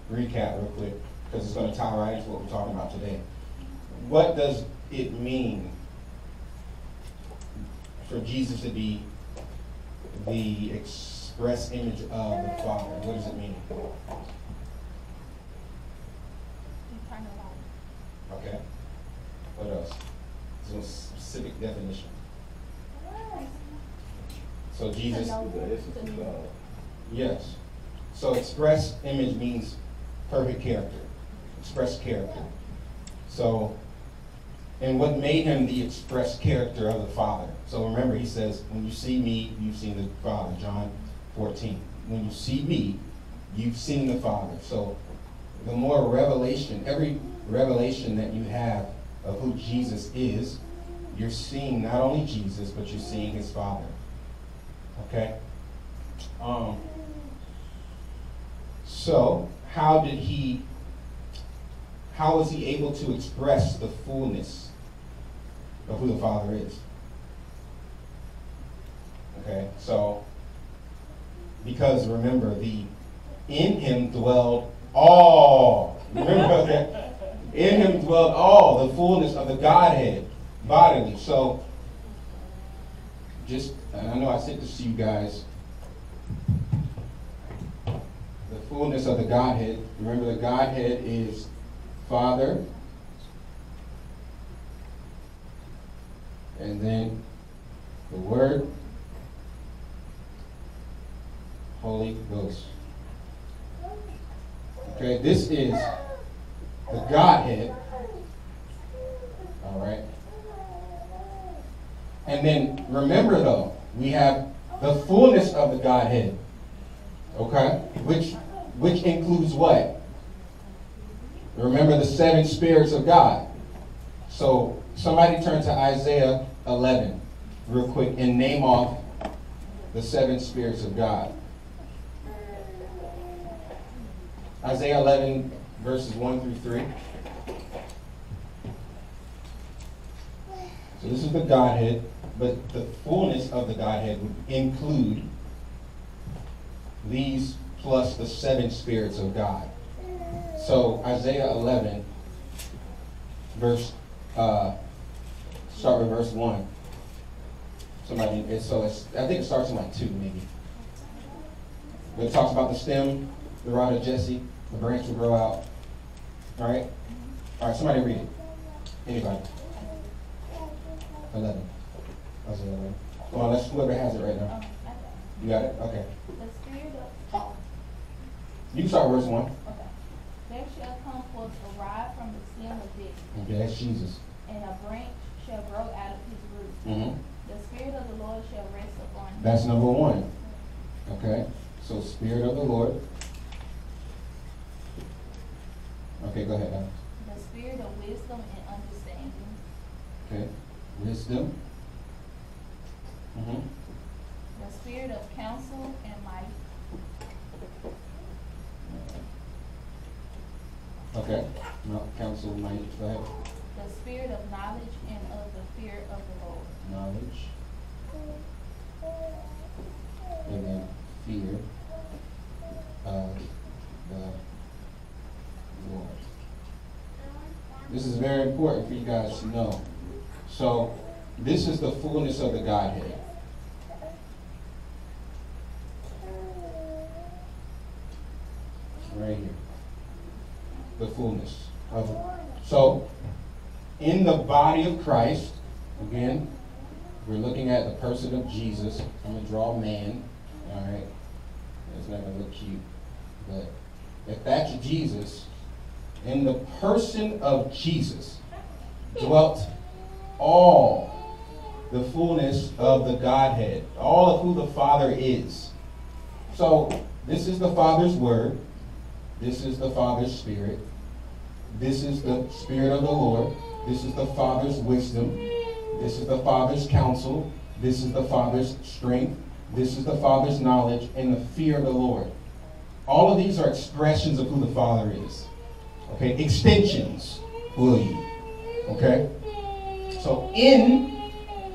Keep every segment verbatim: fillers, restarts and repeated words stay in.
recap real quick, because it's going to tie right into what we're talking about today. What does it mean for Jesus to be the express image of the Father? What does it mean? Eternal life. Okay. What else? Some specific definition. So Jesus. To know- to know. Yes. So express image means perfect character. Express character. So, and what made him the express character of the Father? So remember, he says, when you see me, you've seen the Father. John fourteen. When you see me, you've seen the Father. So the more revelation, every revelation that you have of who Jesus is, you're seeing not only Jesus, but you're seeing his Father. Okay? Um, so, how did he, how was he able to express the fullness of who the Father is? Okay, so, because remember, the in him dwelled all, remember that? In him dwelled all the fullness of the Godhead bodily. So, just, and I know I said this to you guys, the fullness of the Godhead. Remember, the Godhead is Father, and then the Word, Holy Ghost. Okay, this is the Godhead. All right. And then remember, though, we have the fullness of the Godhead. Okay, which which includes what? Remember the seven spirits of God. So somebody turn to Isaiah eleven real quick and name off the seven spirits of God. Isaiah eleven verses one through three. So this is the Godhead, but the fullness of the Godhead would include these plus the seven spirits of God. So Isaiah eleven, verse, uh, start with verse one. Somebody, it's, so it's, I think it starts in like two maybe. But it talks about the stem, the rod of Jesse, the branch will grow out. All right? All right, somebody read it. Anybody? eleven. Isaiah eleven. Come on, let's, whoever has it right now. Um, I got it. You got it? Okay. The spirit of oh, You can start verse one. okay. There shall come forth a rod from the stem of Jesse, Okay, that's Jesus. and a branch shall grow out of his root. Mm-hmm. The spirit of the Lord shall rest upon him. That's number one. Okay, so Spirit of the Lord. Okay, go ahead, Alex. The spirit of wisdom and understanding, Okay, wisdom. Mm-hmm. the spirit of counsel and might, Okay, no, counsel, might, go ahead. the spirit of knowledge and of the fear of the Lord. Knowledge. And then fear of the Lord. This is very important for you guys to know. So, this is the fullness of the Godhead. Right here. The fullness of it. So, in the body of Christ, again, we're looking at the person of Jesus. I'm going to draw a man. All right. It's not going to look cute. But if that's Jesus, in the person of Jesus dwelt all the fullness of the Godhead, all of who the Father is. So this is the Father's word. This is the Father's spirit. This is the Spirit of the Lord. This is the Father's wisdom. This is the Father's counsel. This is the Father's strength. This is the Father's knowledge and the fear of the Lord. All of these are expressions of who the Father is. Okay, extensions, will you? Okay? So in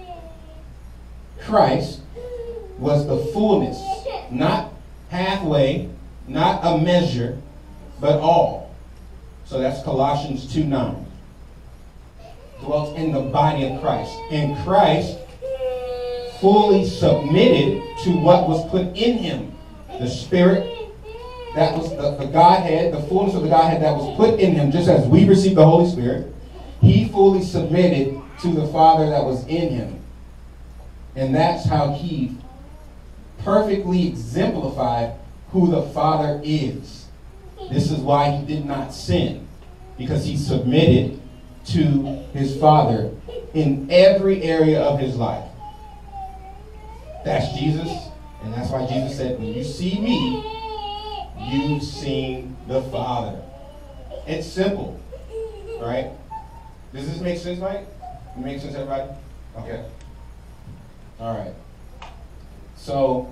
Christ was the fullness, not halfway, not a measure, but all. So that's Colossians two nine. Dwelt in the body of Christ. And Christ fully submitted to what was put in him. The Spirit, that was the, the Godhead, the fullness of the Godhead that was put in him, just as we received the Holy Spirit. He fully submitted to the Father that was in him. And that's how he perfectly exemplified who the Father is. This is why he did not sin, because he submitted to his Father in every area of his life. That's Jesus, and that's why Jesus said, when you see me, you've seen the Father. It's simple, right? Does this make sense, Mike? It makes sense, everybody? Okay. All right. So,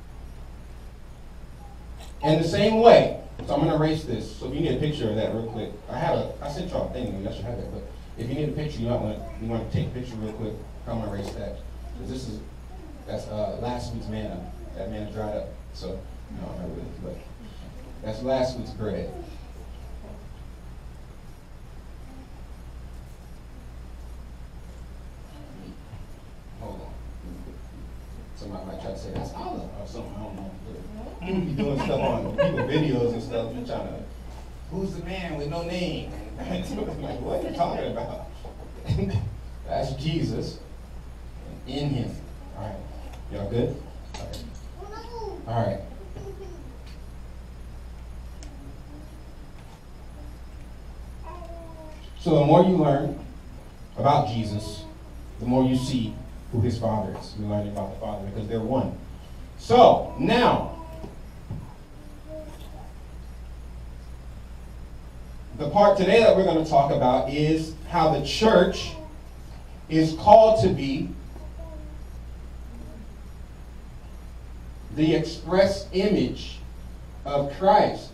in the same way, so I'm going to erase this. So if you need a picture of that real quick, I have a, I sent y'all a thing, you should have it. But if you need a picture, you might want to, you want to take a picture real quick. I'm going to erase that. Because this is, that's uh, last week's manna. That manna dried up. So, no, not really, but that's last week's bread. Hold on. Somebody might try to say that's olive or something. I don't know. You be doing stuff on people videos and stuff. You're trying to, who's the man with no name? Like, what are you talking about? That's Jesus in him. All right. Y'all good? All right. All right. So the more you learn about Jesus, the more you see who his Father is. You're learning about the Father because they're one. So, now, the part today that we're going to talk about is how the church is called to be the express image of Christ.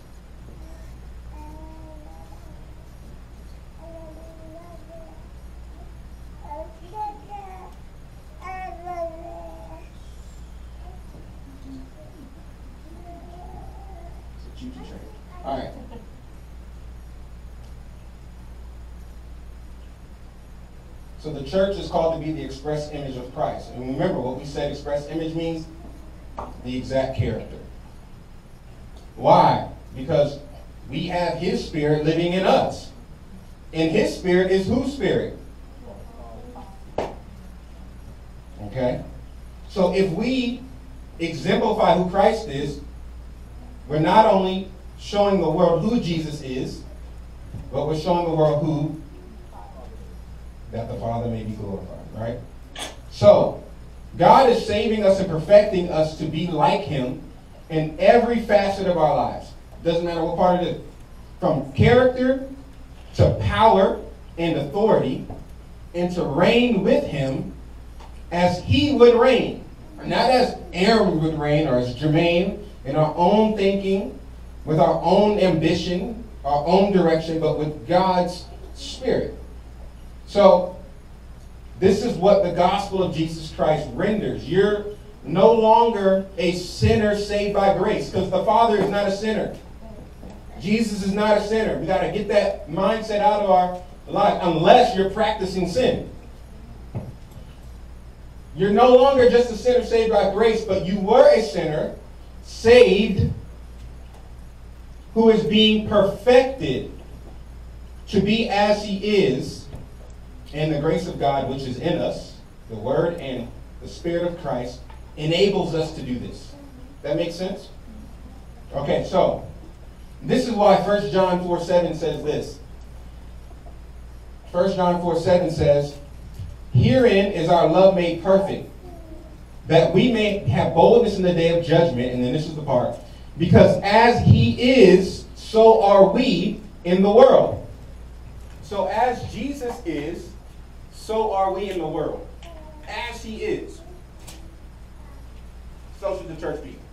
All right. So the church is called to be the express image of Christ. And remember what we said express image means? The exact character. Why? Because we have his spirit living in us. And his spirit is whose spirit? Okay? So if we exemplify who Christ is, we're not only showing the world who Jesus is, but we're showing the world who, that the Father may be glorified, right? So, God is saving us and perfecting us to be like him in every facet of our lives. Doesn't matter what part it is. From character to power and authority, and to reign with him as he would reign. Not as Aaron would reign or as Jermaine in our own thinking, with our own ambition, our own direction, but with God's Spirit. So, this is what the gospel of Jesus Christ renders. You're no longer a sinner saved by grace, because the Father is not a sinner. Jesus is not a sinner. We got to get that mindset out of our life, unless you're practicing sin. You're no longer just a sinner saved by grace, but you were a sinner saved who is being perfected to be as he is, and the grace of God which is in us, the Word and the Spirit of Christ, enables us to do this. That makes sense? Okay, so this is why First John four seven says this. First John four seven says, herein is our love made perfect, that we may have boldness in the day of judgment, and then this is the part, because as he is, so are we in the world. So as Jesus is, so are we in the world. As he is, so should the church be.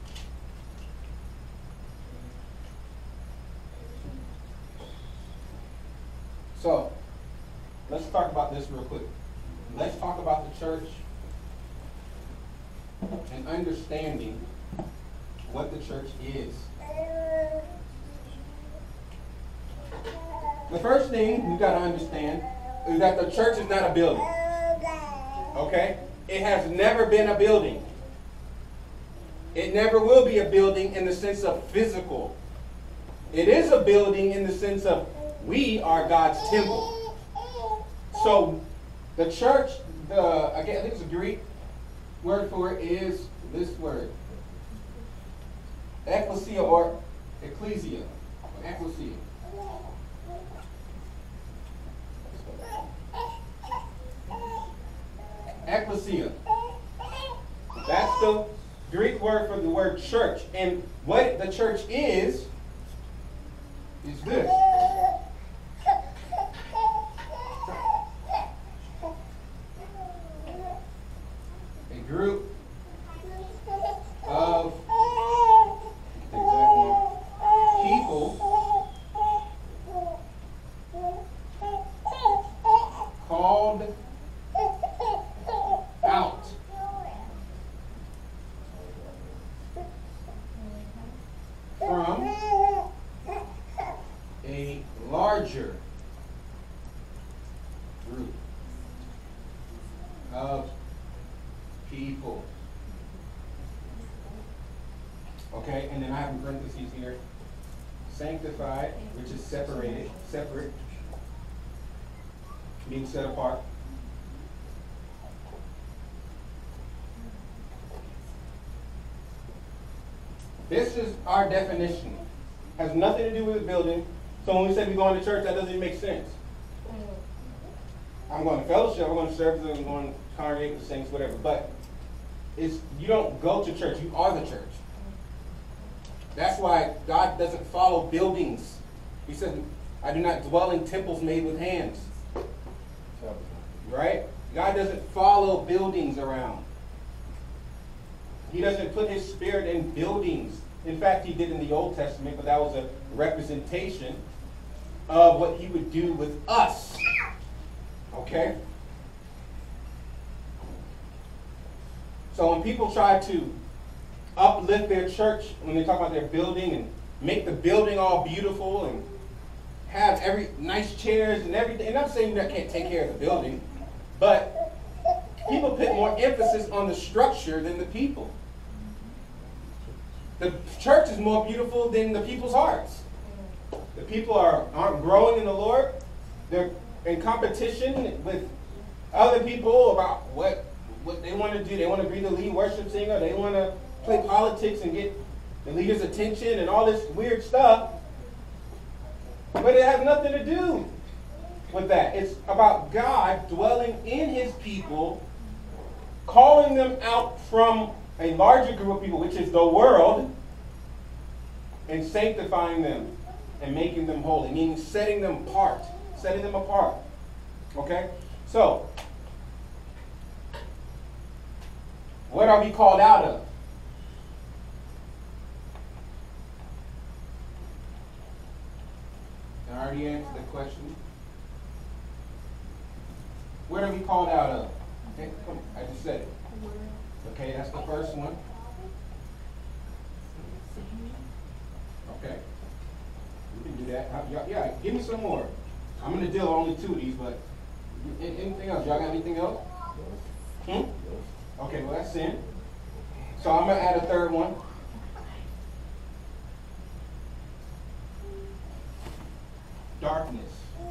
So, let's talk about this real quick. Let's talk about the church and understanding what the church is. the first thing we got to understand is that the church is not a building. Okay? It has never been a building. It never will be a building in the sense of physical. It is a building in the sense of we are God's temple. So the church, the again, I think it's a Greek word for it is this word. Ecclesia or ecclesia. Ecclesia. Ecclesia. That's the Greek word for the word church. And what the church is, is this. A group of people called out from a larger group of people. Okay, and then I have in parentheses here, sanctified, which is separated, separate, being set apart. This is our definition. Has nothing to do with the building. So when we say we're going to church, that doesn't even make sense. I'm going to fellowship, I'm going to services, I'm going to congregate with the saints, whatever. But it's you don't go to church, you are the church. That's why God doesn't follow buildings. He said, I do not dwell in temples made with hands. Right? God doesn't follow buildings around. He doesn't put his spirit in buildings. In fact, he did in the Old Testament, but that was a representation of what he would do with us. Okay? So when people try to uplift their church, when they talk about their building and make the building all beautiful and have every nice chairs and everything, and I'm saying that can't take care of the building, but people put more emphasis on the structure than the people. The church is more beautiful than the people's hearts. The people are, aren't growing in the Lord. They're in competition with other people about what, what they want to do. They want to be the lead worship singer. They want to play politics and get the leader's attention and all this weird stuff. But it has nothing to do with that. It's about God dwelling in his people, calling them out from a larger group of people, which is the world, and sanctifying them and making them holy, meaning setting them apart, setting them apart. Okay? So, what are we called out of? I already answered the question. What are we called out of? Okay, come on, I just said it. Okay, that's the first one. Okay. We can do that. Yeah, yeah, give me some more. I'm going to deal with only two of these, but anything else? Y'all got anything else? Hmm? Okay, well, that's sin. So I'm going to add a third one. Darkness.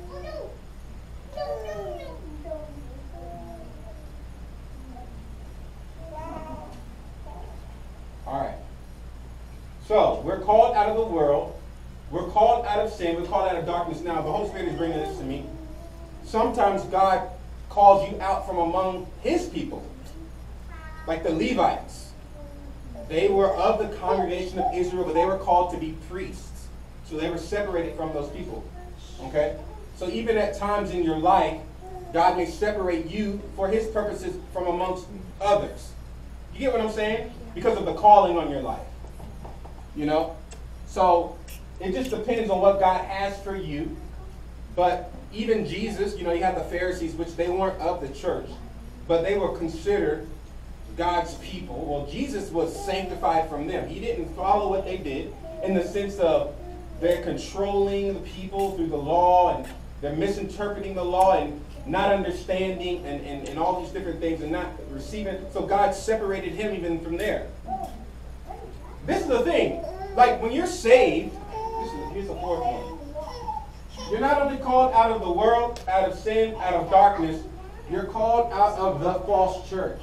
All right. So we're called out of the world. We're called out of sin. We're called out of darkness. Now, the Holy Spirit is bringing this to me. Sometimes God calls you out from among his people, like the Levites. They were of the congregation of Israel, but they were called to be priests. So they were separated from those people. Okay? So even at times in your life, God may separate you for his purposes from amongst others. You get what I'm saying? Because of the calling on your life. You know? So it just depends on what God has for you. But even Jesus, you know, you have the Pharisees, which they weren't of the church, but they were considered God's people. Well, Jesus was sanctified from them. He didn't follow what they did in the sense of they're controlling the people through the law, and they're misinterpreting the law and not understanding and, and, and all these different things and not receiving. So God separated him even from there. This is the thing. Like when you're saved, this is, here's the fourth one. You're not only called out of the world, out of sin, out of darkness, you're called out of the false church.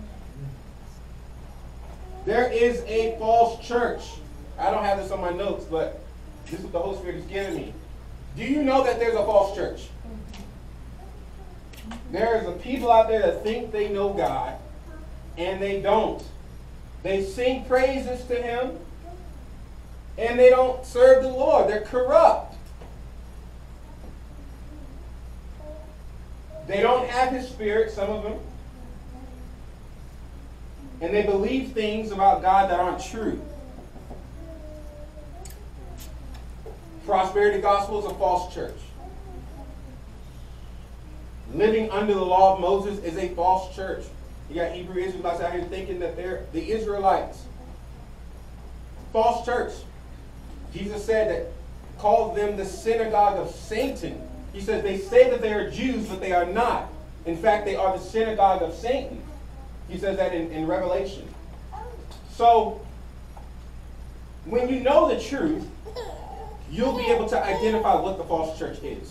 There is a false church. I don't have this on my notes, but this is what the Holy Spirit is giving me. Do you know that there's a false church? There is a people out there that think they know God, and they don't. They sing praises to him, and they don't serve the Lord. They're corrupt. They don't have his spirit, some of them. And they believe things about God that aren't true. Prosperity Gospel is a false church. Living under the law of Moses is a false church. You got Hebrew Israelites out here thinking that they're the Israelites. False church. Jesus said that, called them the synagogue of Satan. He says they say that they are Jews, but they are not. In fact, they are the synagogue of Satan. He says that in, in Revelation. So, when you know the truth, you'll be able to identify what the false church is.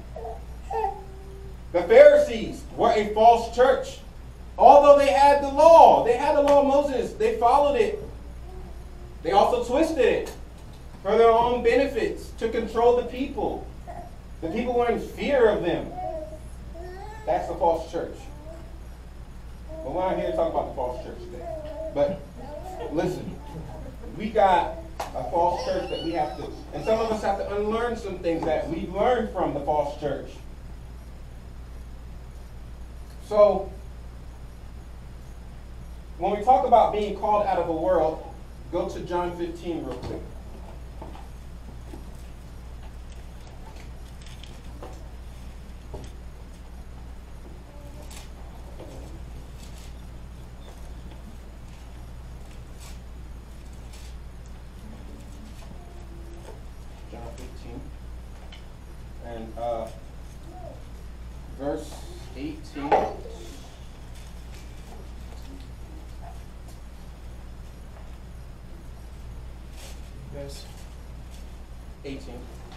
The Pharisees were a false church. Although they had the law, they had the law of Moses, they followed it. They also twisted it for their own benefits, to control the people. The people were in fear of them. That's the false church. But we're not here to talk about the false church today. But listen, we got a false church that we have to, and some of us have to unlearn some things that we've learned from the false church. So, when we talk about being called out of the world, go to John fifteen real quick. John fifteen. And uh, verse eighteen. Verse eighteen.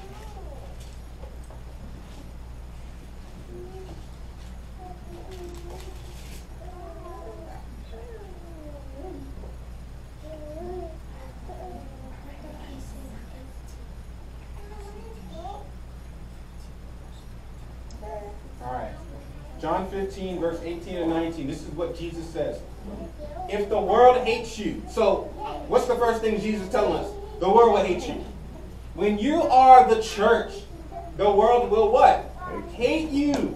All right. John fifteen, verse eighteen and nineteen. This is what Jesus says. If the world hates you. So, what's the first thing Jesus is telling us? The world will hate you. When you are the church, the world will what? Hate you.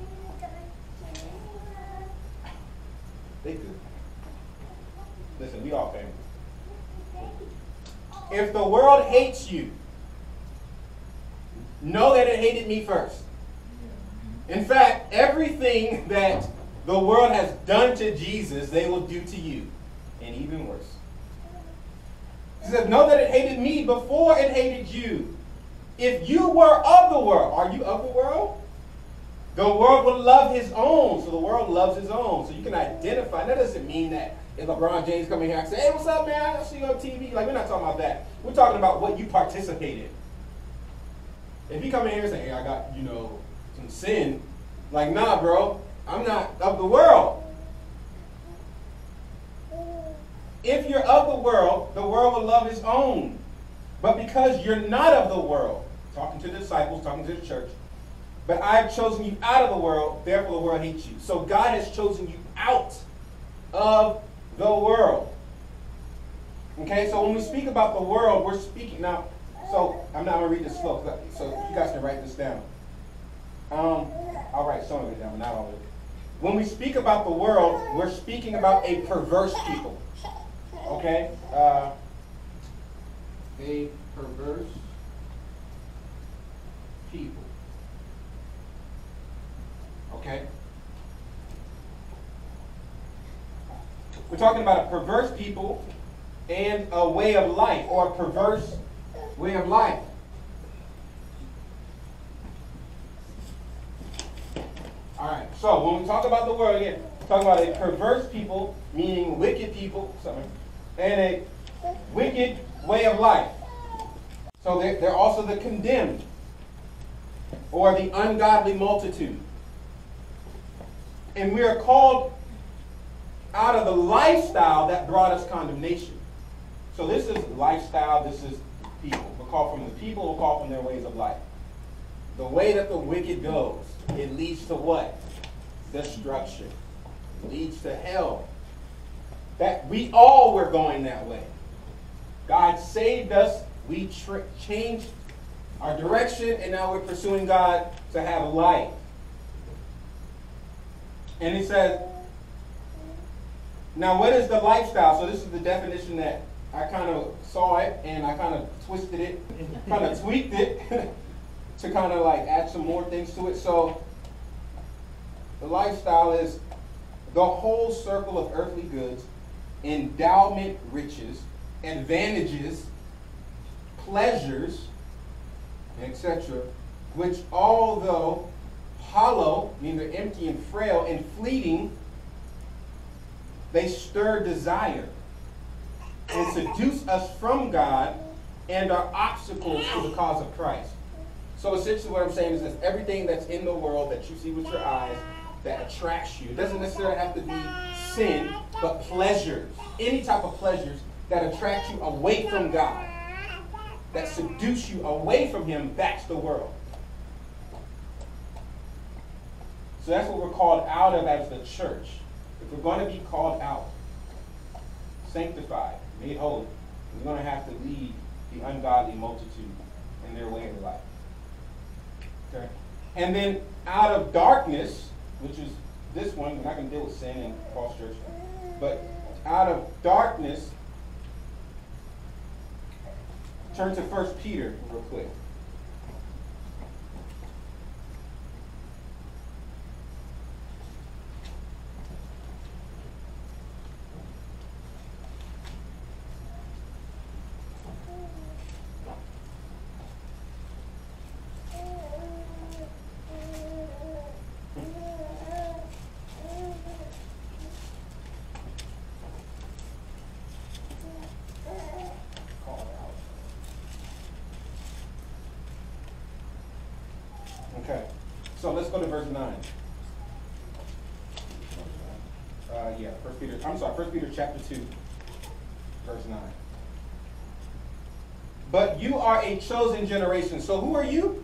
They do. Listen, we all family. If the world hates you, know that it hated me first. In fact, everything that the world has done to Jesus, they will do to you. And even worse. He said, know that it hated me before it hated you. If you were of the world, are you of the world? The world would love his own. So the world loves his own. So you can identify. That doesn't mean that if LeBron James come in here and say, hey, what's up, man? I see you on T V. Like, we're not talking about that. We're talking about what you participate in. If you come in here and say, hey, I got, you know, some sin. Like, nah, bro. I'm not of the world. If you're of the world, the world will love its own. But because you're not of the world, talking to the disciples, talking to the church, but I've chosen you out of the world, therefore the world hates you. So God has chosen you out of the world. Okay, so when we speak about the world, we're speaking now. So I'm not going to read this slow, so you guys can write this down. Um, I'll write some of it down, but not all of it. When we speak about the world, we're speaking about a perverse people. Okay? Uh, a perverse people. Okay? We're talking about a perverse people and a way of life, or a perverse way of life. All right. So when we talk about the world again, we're talking about a perverse people, meaning wicked people, sorry, and a wicked way of life. So they're, they're also the condemned, or the ungodly multitude. And we are called out of the lifestyle that brought us condemnation. So this is lifestyle, this is people. We're called from the people, we're called from their ways of life. The way that the wicked goes, it leads to what? Destruction. It leads to hell. That we all were going that way. God saved us, we tra- changed our direction, and now we're pursuing God to have life. And he says, now what is the lifestyle? So this is the definition that I kind of saw it, and I kind of twisted it, kind of tweaked it, to kind of like add some more things to it. So the lifestyle is the whole circle of earthly goods, endowment, riches, advantages, pleasures, et cetera, which although hollow, meaning they're empty and frail and fleeting, they stir desire and seduce us from God and are obstacles to the cause of Christ. So essentially what I'm saying is that everything that's in the world that you see with your eyes that attracts you, it doesn't necessarily have to be sin, but pleasures, any type of pleasures that attract you away from God, that seduce you away from Him, that's the world. So that's what we're called out of as the church. If we're going to be called out, sanctified, made holy, we're going to have to lead the ungodly multitude in their way of life. Okay? And then out of darkness, which is this one, we're not going to deal with sin and false church, but out of darkness, turn to First Peter real quick. Okay, so let's go to verse nine. Uh, yeah, First Peter. I'm sorry, First Peter chapter two, verse nine. But you are a chosen generation. So who are you?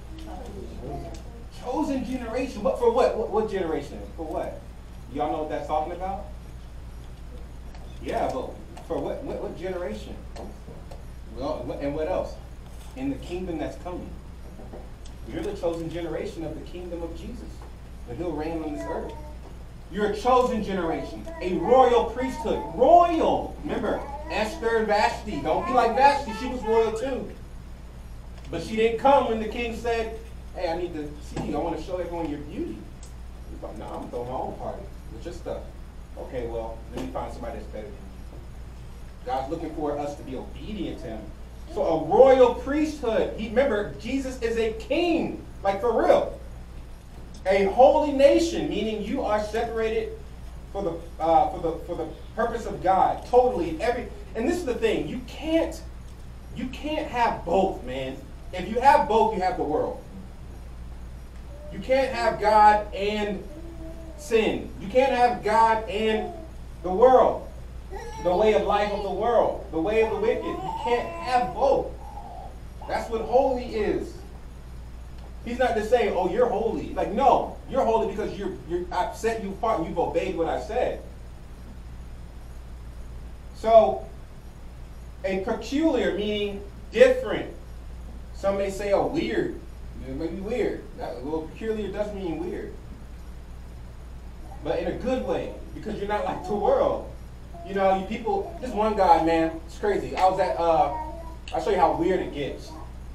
Chosen generation. But for what? What, what generation? For what? Y'all know what that's talking about? Yeah, but for what? What, what generation? Well, and what else? In the kingdom that's coming. You're the chosen generation of the kingdom of Jesus, and He'll reign on this earth. You're a chosen generation, a royal priesthood. Royal! Remember, Esther and Vashti. Don't be like Vashti. She was royal too. But she didn't come when the king said, hey, I need to see you. I want to show everyone your beauty. You thought, no, I'm throwing my own party with your stuff. Okay, well, let me find somebody that's better than you. God's looking for us to be obedient to Him. So a royal priesthood. He, remember, Jesus is a king, like for real. A holy nation, meaning you are separated for the uh, for the for the purpose of God, totally. Every and this is the thing, you can't you can't have both, man. If you have both, you have the world. You can't have God and sin. You can't have God and the world. The way of life of the world, the way of the wicked. You can't have both. That's what holy is. He's not just saying, oh, you're holy. Like, no, you're holy because you're, you're, I've set you apart and you've obeyed what I said. So, a peculiar meaning different. Some may say, oh, weird. It may be weird. That, well, peculiar does mean weird. But in a good way, because you're not like the world. You know, you people, this one guy, man, it's crazy. I was at, uh, I'll show you how weird it gets.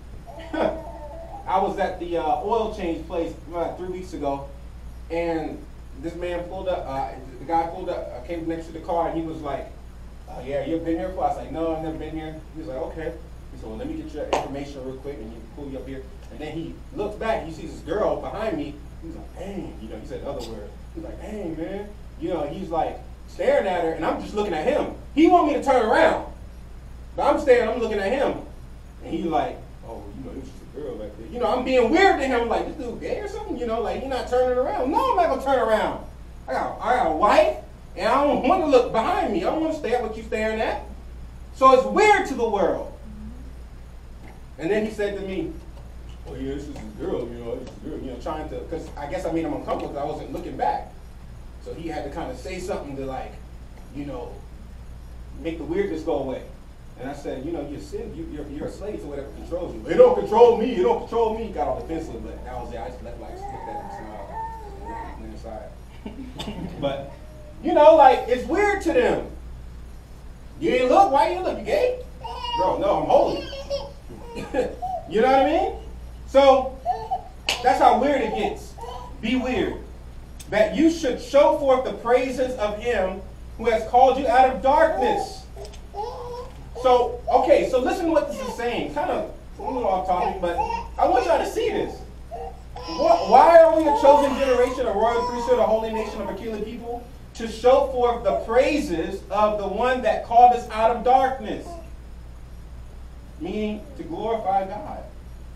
I was at the uh, oil change place uh, three weeks ago, and this man pulled up, uh, the guy pulled up, uh, came next to the car, and he was like, uh, yeah, you ever been here before? I was like, no, I've never been here. He was like, okay. He So let me get your information real quick, and you pull you up here. And then he looks back, he sees this girl behind me. He's like, dang, you know, he said other words. He's like, dang, man. You know, he's like staring at her, and I'm just looking at him. He want me to turn around. But I'm staring, I'm looking at him. And he's like, oh, you know, it was just a girl back there. You know, I'm being weird to him, like, this dude gay or something? You know, like, you're not turning around. No, I'm not going to turn around. I got, I got a wife, and I don't want to look behind me. I don't want to stare at what you're staring at. So it's weird to the world. And then he said to me, oh, yeah, this is a girl, you know, this is a girl, you know, trying to, because I guess I made him uncomfortable because I wasn't looking back. So he had to kind of say something to, like, you know, make the weirdness go away. And I said, you know, you're sin, you, you're, you're a slave to whatever controls you. It don't control me, it don't control me. Got all defensive, but that was it. I just let, like, stick that in the smile and went inside. But, you know, like, it's weird to them. You ain't look, why you look, you gay? Bro, no, I'm holy. You know what I mean? So, that's how weird it gets. Be weird. That you should show forth the praises of him who has called you out of darkness. So, okay, so listen to what this is saying. Kind of a little off topic, but I want y'all to see this. Why are we a chosen generation, a royal priesthood, a holy nation, a peculiar people? To show forth the praises of the one that called us out of darkness. Meaning to glorify God.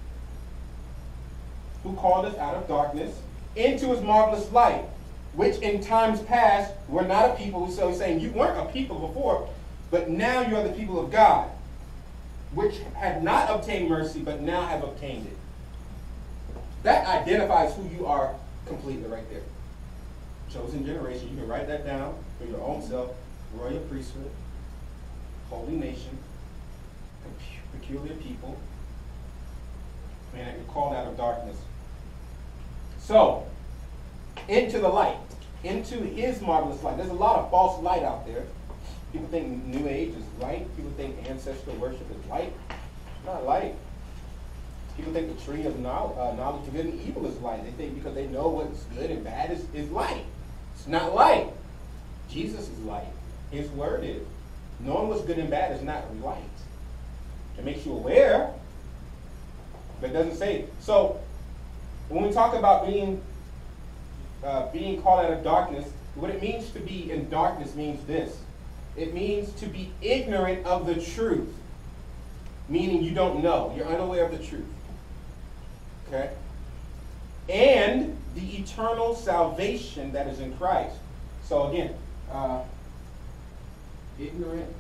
Who called us out of darkness into his marvelous light, which in times past were not a people. So he's saying you weren't a people before, but now you are the people of God, which had not obtained mercy, but now have obtained it. That identifies who you are completely right there. Chosen generation. You can write that down for your own self. Royal priesthood, holy nation, peculiar people, and you're called out of darkness. So, into the light, into his marvelous light. There's a lot of false light out there. People think New Age is light. People think ancestral worship is light. It's not light. People think the tree of knowledge, uh, knowledge of good and evil is light. They think because they know what's good and bad is, is light. It's not light. Jesus is light. His word is. Knowing what's good and bad is not light. It makes you aware, but it doesn't say it. So, when we talk about being uh, being called out of darkness, what it means to be in darkness means this. It means to be ignorant of the truth, meaning you don't know. You're unaware of the truth. Okay? And the eternal salvation that is in Christ. So again, uh, ignorant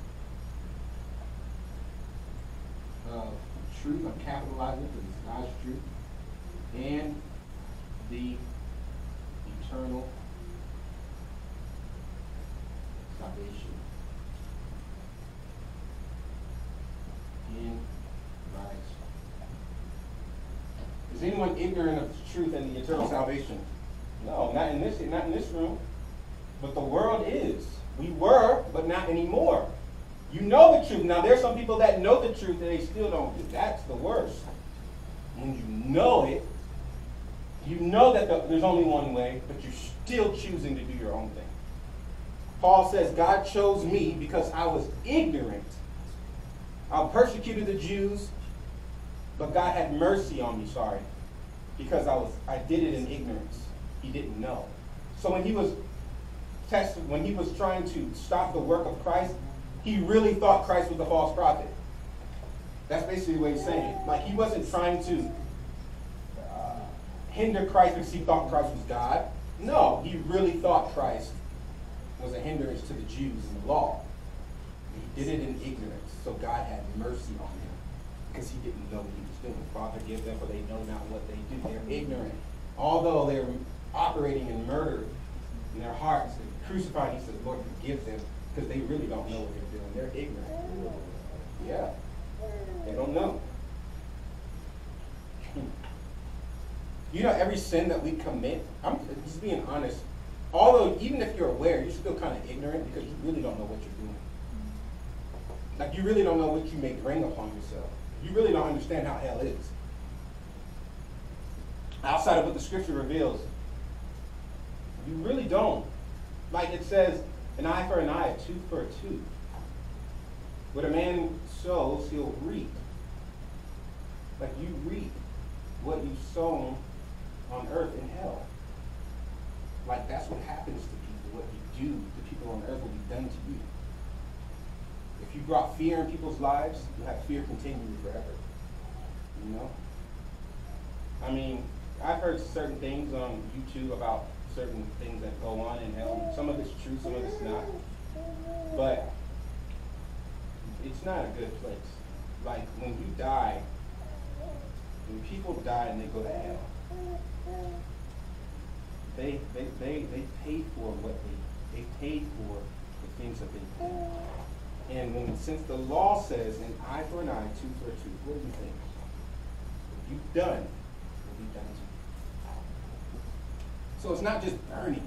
of truth. I'm capitalizing it because it's God's truth. And the eternal salvation in Christ. Is anyone ignorant of the truth and the eternal salvation? No, not in this, not in this room. But the world is. We were, but not anymore. You know the truth. Now, there's some people that know the truth and they still don't do. That's the worst. When you know it, you know that the, there's only one way, but you're still choosing to do your own thing. Paul says, God chose me because I was ignorant. I persecuted the Jews, but God had mercy on me, sorry, because I was I did it in ignorance. He didn't know. So when he was tested, when he was trying to stop the work of Christ, he really thought Christ was a false prophet. That's basically what he's saying. Like, he wasn't trying to uh, hinder Christ because he thought Christ was God. No, he really thought Christ was a hindrance to the Jews and the law. He did it in ignorance, so God had mercy on him because he didn't know what he was doing. Father, forgive them, for they know not what they do. They're ignorant. Although they're operating in murder in their hearts, they're crucified, he says, Lord, forgive them, because they really don't know what they're doing. They're ignorant. Yeah. They don't know. You know, every sin that we commit, I'm just being honest, although even if you're aware, you're still kind of ignorant because you really don't know what you're doing. Like, you really don't know what you may bring upon yourself. You really don't understand how hell is. Outside of what the scripture reveals, you really don't. Like it says, an eye for an eye, a tooth for a tooth. What a man sows, he'll reap. Like, you reap what you've sown on earth in hell. Like, that's what happens to people. What you do to people on earth will be done to you. If you brought fear in people's lives, you have fear continue forever. You know? I mean, I've heard certain things on YouTube about certain things that go on in hell. Some of it's true, some of it's not. But it's not a good place. Like, when you die, when people die and they go to hell, they they they, they paid for what they they paid for the things that they did. And when since the law says an eye for an eye, tooth for a tooth, what do you think? What you've done will be done to you. So it's not just burning,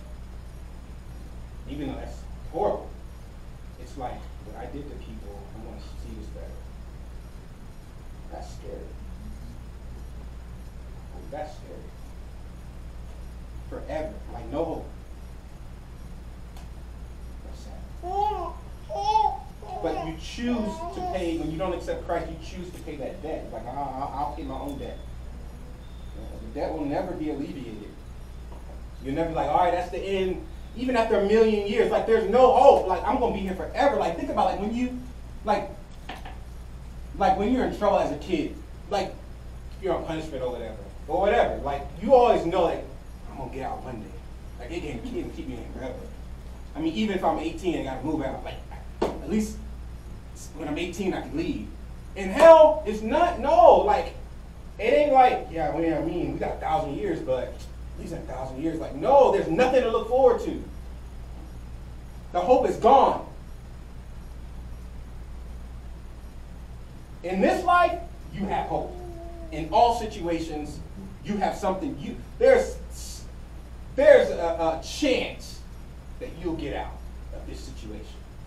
even though that's horrible. It's like what I did to people, I want to see this better. That's scary. That's scary. Forever, like no hope. That's sad. But you choose to pay, when you don't accept Christ, you choose to pay that debt. Like, I'll, I'll, I'll pay my own debt. The debt will never be alleviated. You'll never be like, all right, that's the end. Even after a million years, like, there's no hope. Like, I'm going to be here forever. Like, think about, like, when you, like, like, when you're in trouble as a kid, like, you're on punishment or whatever, or whatever. Like, you always know, like, I'm going to get out one day. Like, it can't keep, keep me in forever. I mean, even if I'm eighteen and got to move out, like, at least when I'm eighteen, I can leave. In hell, it's not, no, like, it ain't like, yeah, what do I mean? We got a thousand years, but at least in a thousand years, like, no, there's nothing to look forward to. The hope is gone. In this life, you have hope. In all situations, you have something. You there's there's a, a chance that you'll get out of this situation.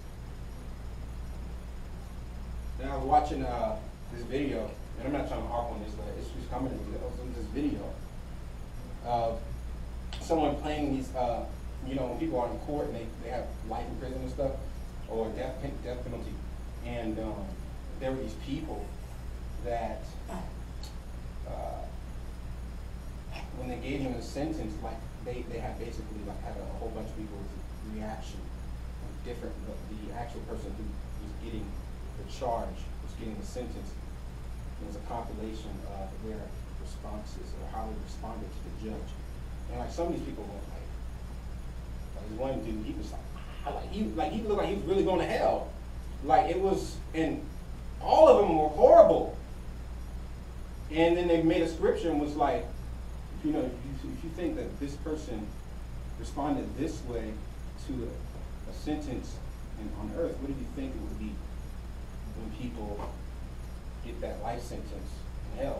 And I was watching uh, this video, and I'm not trying to harp on this, but it's just coming to me. I was in this video of someone playing these, uh, you know, when people are in court and they, they have life in prison and stuff, or death death penalty, and um, there were these people that uh, when they gave them a sentence, like they, they had basically like had a, a whole bunch of people's reaction, different. The, the actual person who was getting the charge was getting the sentence. It was a compilation of their responses or how they responded to the judge. And like some of these people were like, like this one dude, he was like, like he like he looked like he was really going to hell. Like it was, and all of them were horrible. And then they made a scripture and was like, you know, if you, if you think that this person responded this way to a, a sentence in, on earth, what do you think it would be when people get that life sentence in hell?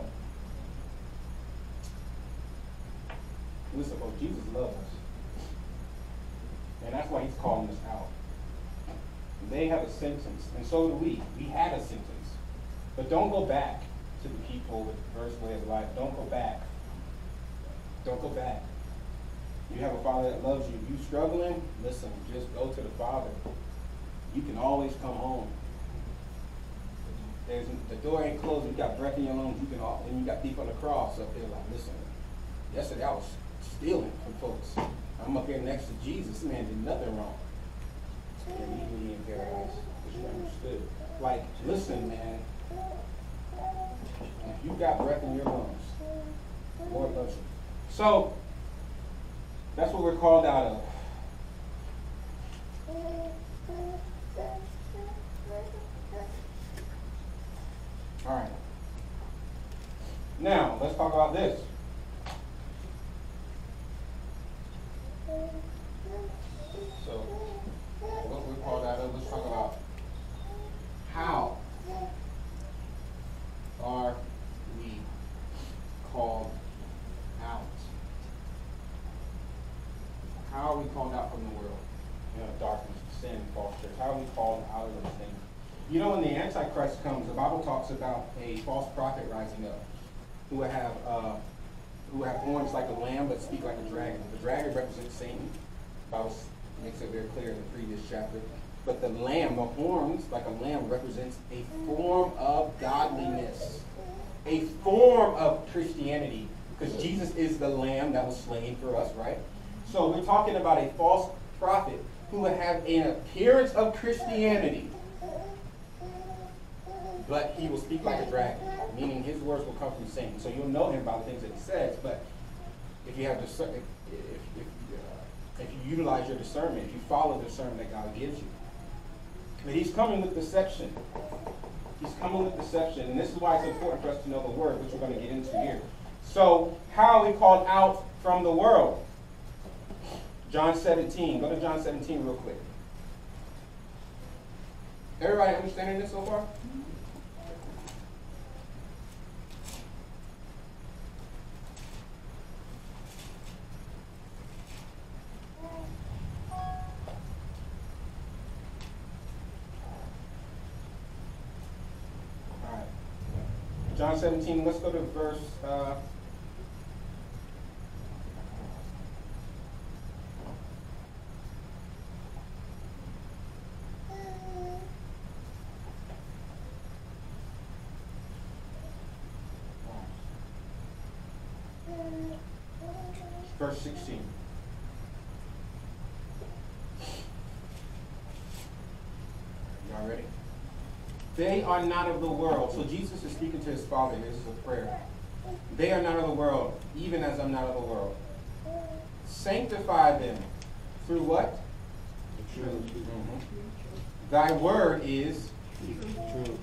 Listen, folks, Jesus loves us. And that's why he's calling us out. They have a sentence, and so do we. We had a sentence. But don't go back to the people with the first way of life. Don't go back. Don't go back. You have a Father that loves you. You struggling? Listen, just go to the Father. You can always come home. There's, the door ain't closed. You got breath in your lungs. You can all, and you got thief on the cross up there. Like, listen, yesterday I was stealing from folks. I'm up here next to Jesus. This man did nothing wrong. And he in paradise, because you understood. Like, listen, man. If you got breath in your lungs, the Lord loves you. So, that's what we're called out of. All right. Now, let's talk about this. So, what we're called out of, let's talk about how are we called out? How are we called out from the world? You know, darkness, sin, false church. How are we called out of those things? You know, when the Antichrist comes, the Bible talks about a false prophet rising up who will have uh, who will have horns like a lamb but speak like a dragon. The dragon represents Satan. The Bible makes it very clear in the previous chapter. But the lamb, the horns like a lamb, represents a form of godliness. a form of Christianity, because Jesus is the lamb that was slain for us, right? So we're talking about a false prophet who would have an appearance of Christianity, but he will speak like a dragon, meaning his words will come from Satan. So you'll know him by the things that he says, but if you have discern, if, if, if, uh, if you utilize your discernment, if you follow the discernment that God gives you. But he's coming with deception. He's coming with deception, and this is why it's important for us to know the word, which we're going to get into here. So, how are we called out from the world? John seventeen. Go to John seventeen real quick. Everybody understanding this so far? John seventeen, let's go to verse, uh, verse sixteen. Y'all ready? They are not of the world. So Jesus is speaking to his Father. This is a prayer. They are not of the world, even as I'm not of the world. Sanctify them through what? The truth. Mm-hmm. Thy word is truth.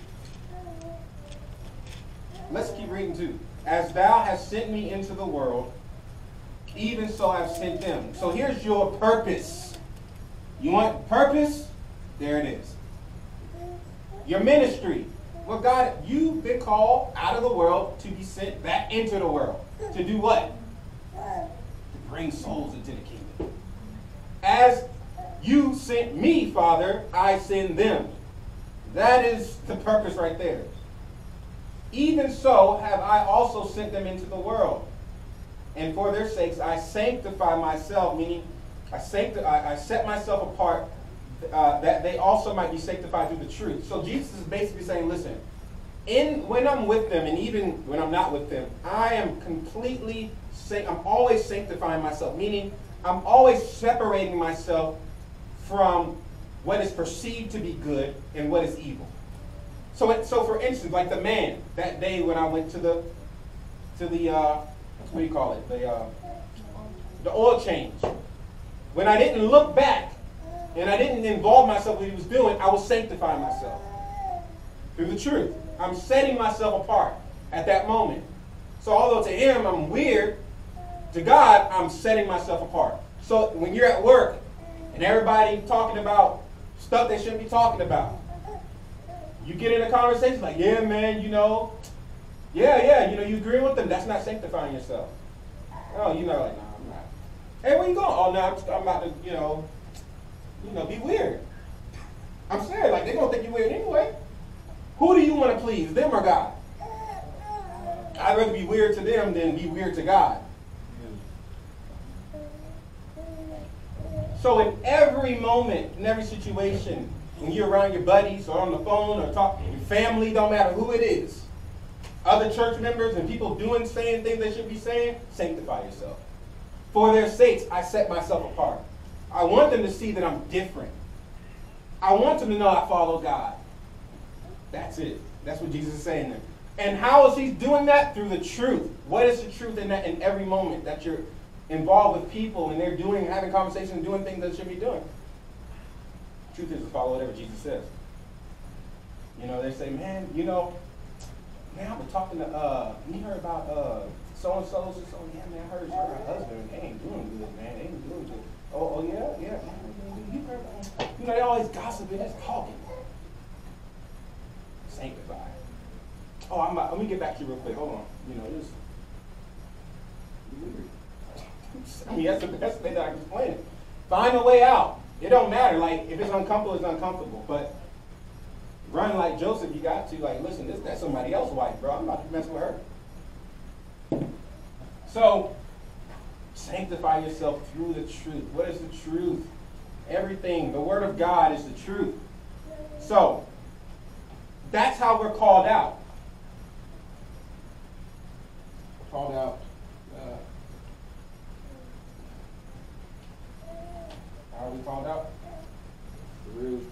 Let's keep reading too. As thou hast sent me into the world, even so I've sent them. So here's your purpose. You want purpose? There it is. Your ministry. Well, God, you've been called out of the world to be sent back into the world. To do what? To bring souls into the kingdom. As you sent me, Father, I send them. That is the purpose right there. Even so have I also sent them into the world. And for their sakes I sanctify myself, meaning I, sancti- I, I set myself apart, Uh, that they also might be sanctified through the truth. So Jesus is basically saying, listen, in when I'm with them, and even when I'm not with them, I am completely, I'm always sanctifying myself, meaning I'm always separating myself from what is perceived to be good and what is evil. So, it, so for instance, like the man that day when I went to the, to the, uh, what do you call it, the, uh, the oil change. When I didn't look back, and I didn't involve myself in what he was doing, I was sanctifying myself through the truth. I'm setting myself apart at that moment. So although to him I'm weird, to God I'm setting myself apart. So when you're at work and everybody talking about stuff they shouldn't be talking about, you get in a conversation like, yeah, man, you know, yeah, yeah, you know, you agree with them. That's not sanctifying yourself. Oh, you know, like, no, I'm not. Hey, where you going? Oh, no, I'm, I'm about to, you know, you know, be weird. I'm serious. Like, they're going to think you're weird anyway. Who do you want to please, them or God? I'd rather be weird to them than be weird to God. So in every moment, in every situation, when you're around your buddies or on the phone or talking, your family, don't matter who it is, other church members and people doing, saying things they should be saying, sanctify yourself. For their sakes, I set myself apart. I want them to see that I'm different. I want them to know I follow God. That's it. That's what Jesus is saying there. And how is he doing that? Through the truth. What is the truth in that in every moment that you're involved with people and they're doing, having conversations and doing things that they should be doing? Truth is to follow whatever Jesus says. You know, they say, man, you know, man, I've been talking to, uh, you heard about uh, so-and-so, so yeah, man, I heard her husband, they ain't doing good, man, they ain't doing good. Oh, oh yeah, yeah. You heard, you know, they always gossiping, just talking. Sanctify. Oh, I'm about, let me get back to you real quick. Hold on. You know, this. I mean, that's the best thing that I can explain it. Find a way out. It don't matter. Like, if it's uncomfortable, it's uncomfortable. But run like Joseph, you got to. Like, listen, this that's somebody else's wife, bro. I'm about to mess with her. So, sanctify yourself through the truth. What is the truth? Everything. The Word of God is the truth. So, that's how we're called out. called out. Uh, how are we called out? Through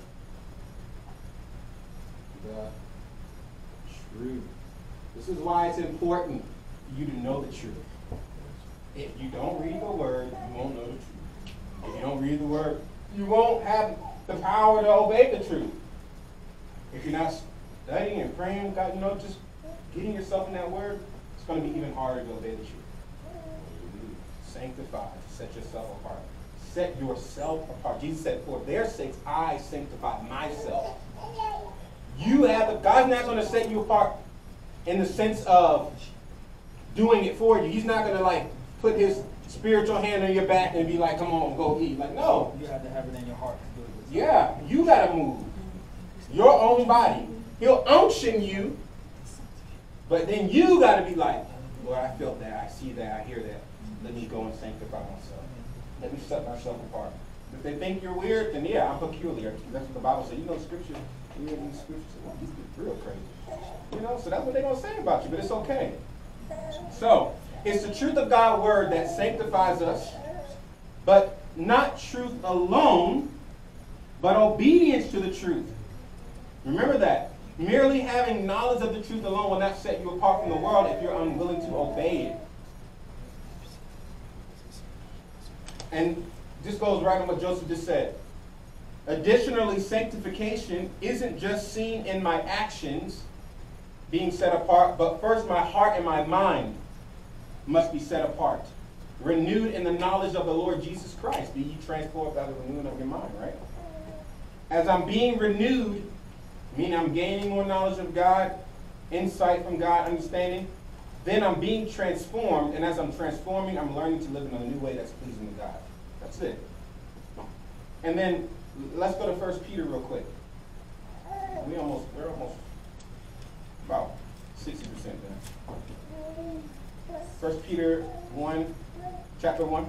the truth. This is why it's important for you to know the truth. If you don't read the word, you won't know the truth. If you don't read the word, you won't have the power to obey the truth. If you're not studying and praying, God, you know, just getting yourself in that word, it's going to be even harder to obey the truth. Sanctify, set yourself apart. Set yourself apart. Jesus said, for their sakes, I sanctify myself. You have the, God's not going to set you apart in the sense of doing it for you. He's not going to like put his spiritual hand on your back and be like, come on, go eat. Like, no. You have to have it in your heart to do it. Yeah, you got to move. Your own body. He'll unction you, but then you got to be like, Lord, I felt that. I see that. I hear that. Let me go and sanctify myself. Let me set myself apart. If they think you're weird, then yeah, I'm peculiar. That's what the Bible says. You know, Scripture, you read in the Scripture, well, he's real crazy. You know, so that's what they're going to say about you, but it's okay. So, it's the truth of God's word that sanctifies us, but not truth alone, but obedience to the truth. Remember that. Merely having knowledge of the truth alone will not set you apart from the world if you're unwilling to obey it. And this goes right on what Joseph just said. Additionally, sanctification isn't just seen in my actions being set apart, but first my heart and my mind must be set apart. Renewed in the knowledge of the Lord Jesus Christ. Be ye transformed by the renewing of your mind, right? As I'm being renewed, meaning I'm gaining more knowledge of God, insight from God, understanding, then I'm being transformed, and as I'm transforming, I'm learning to live in a new way that's pleasing to God. That's it. And then let's go to First Peter real quick. We almost, we're almost about sixty percent done. First Peter one, chapter one.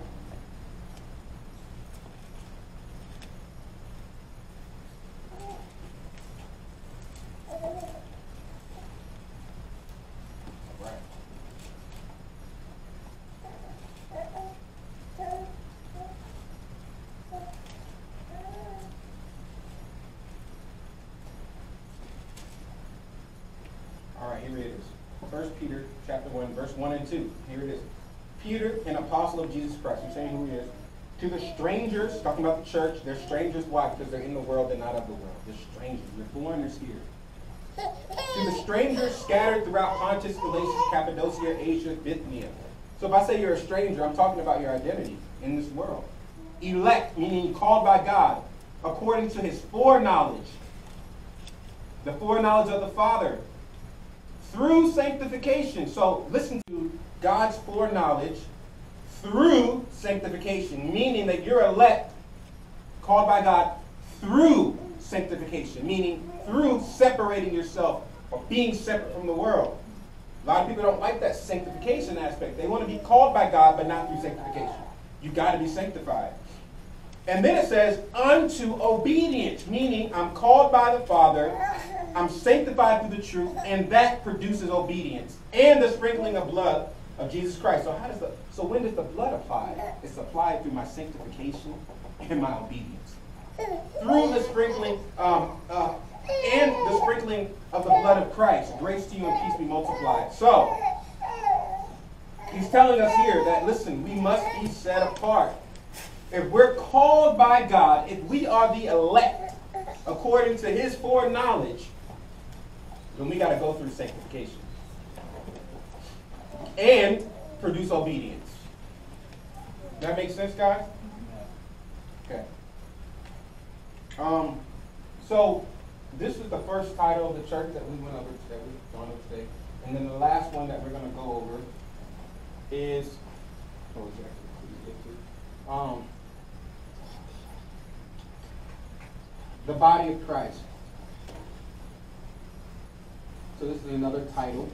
Here it is. First Peter chapter one, verse one and two. Here it is. Peter, an apostle of Jesus Christ. You're saying who he is. To the strangers, talking about the church, they're strangers. Why? Because they're in the world, they're not of the world. They're strangers. They're born, they're scared. To the strangers scattered throughout Pontus, Galatia, Cappadocia, Asia, Bithynia. So if I say you're a stranger, I'm talking about your identity in this world. Elect, meaning called by God, according to his foreknowledge. The foreknowledge of the Father. Through sanctification. So listen to God's foreknowledge through sanctification, meaning that you're elect, called by God through sanctification, meaning through separating yourself or being separate from the world. A lot of people don't like that sanctification aspect. They want to be called by God, but not through sanctification. You've got to be sanctified. And then it says, unto obedience, meaning I'm called by the Father, I'm sanctified through the truth, and that produces obedience and the sprinkling of blood of Jesus Christ. So how does the so when does the blood apply? It's applied through my sanctification and my obedience. Through the sprinkling um, uh, and the sprinkling of the blood of Christ, grace to you and peace be multiplied. So he's telling us here that listen, we must be set apart. If we're called by God, if we are the elect according to his foreknowledge, then we got to go through sanctification and produce obedience. Does that make sense, guys? Okay. Um. So this is the first title of the church that we went over that we've gone over today, and then the last one that we're going to go over is what was that? Um. The body of Christ. So this is another title.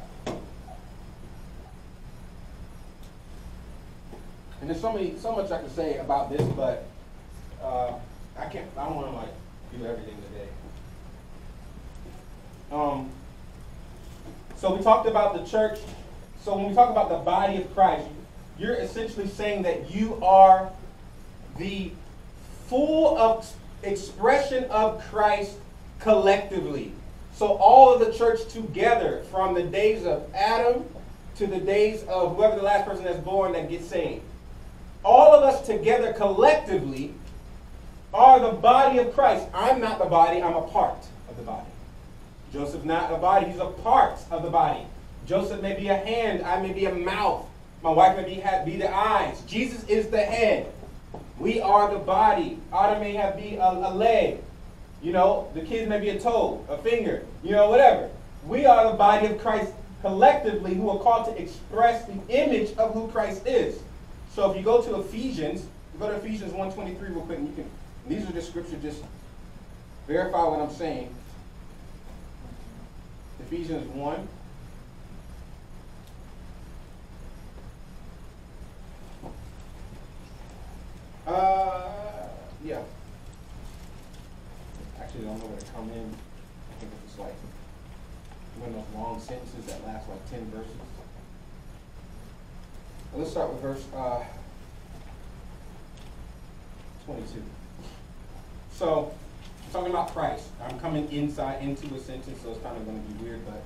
And there's so many, so much I can say about this, but uh, I can't. I don't want to like do everything today. Um. So we talked about the church So when we talk about the body of Christ, you're essentially saying that you are the full of expression of Christ collectively. So all of the church together, from the days of Adam to the days of whoever the last person that's born that gets saved, all of us together collectively are the body of Christ. I'm not the body, I'm a part of the body. Joseph's not a body, he's a part of the body. Joseph may be a hand, I may be a mouth. My wife may be, have, be the eyes. Jesus is the head. We are the body. Autumn may have be a, a leg. You know, the kids may be a toe, a finger, you know, whatever. We are the body of Christ collectively who are called to express the image of who Christ is. So if you go to Ephesians, you go to Ephesians one twenty-three real quick, and you can, and these are the scriptures, just verify what I'm saying. Ephesians one. Uh, yeah. Actually, I don't know where to come in. I think it's like one of those long sentences that last like ten verses. Well, let's start with verse uh, twenty-two. So, I'm talking about Christ. I'm coming inside into a sentence, so it's kind of going to be weird, but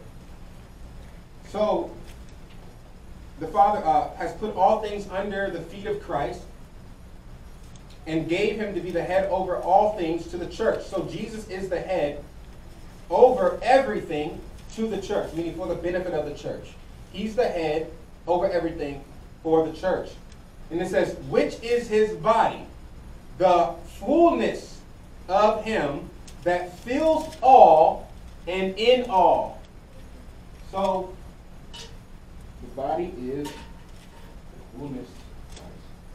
so the Father uh, has put all things under the feet of Christ and gave him to be the head over all things to the church. So Jesus is the head over everything to the church, meaning for the benefit of the church. He's the head over everything for the church. And it says, which is his body, the fullness of him that fills all and in all. So the body is the fullness of Christ.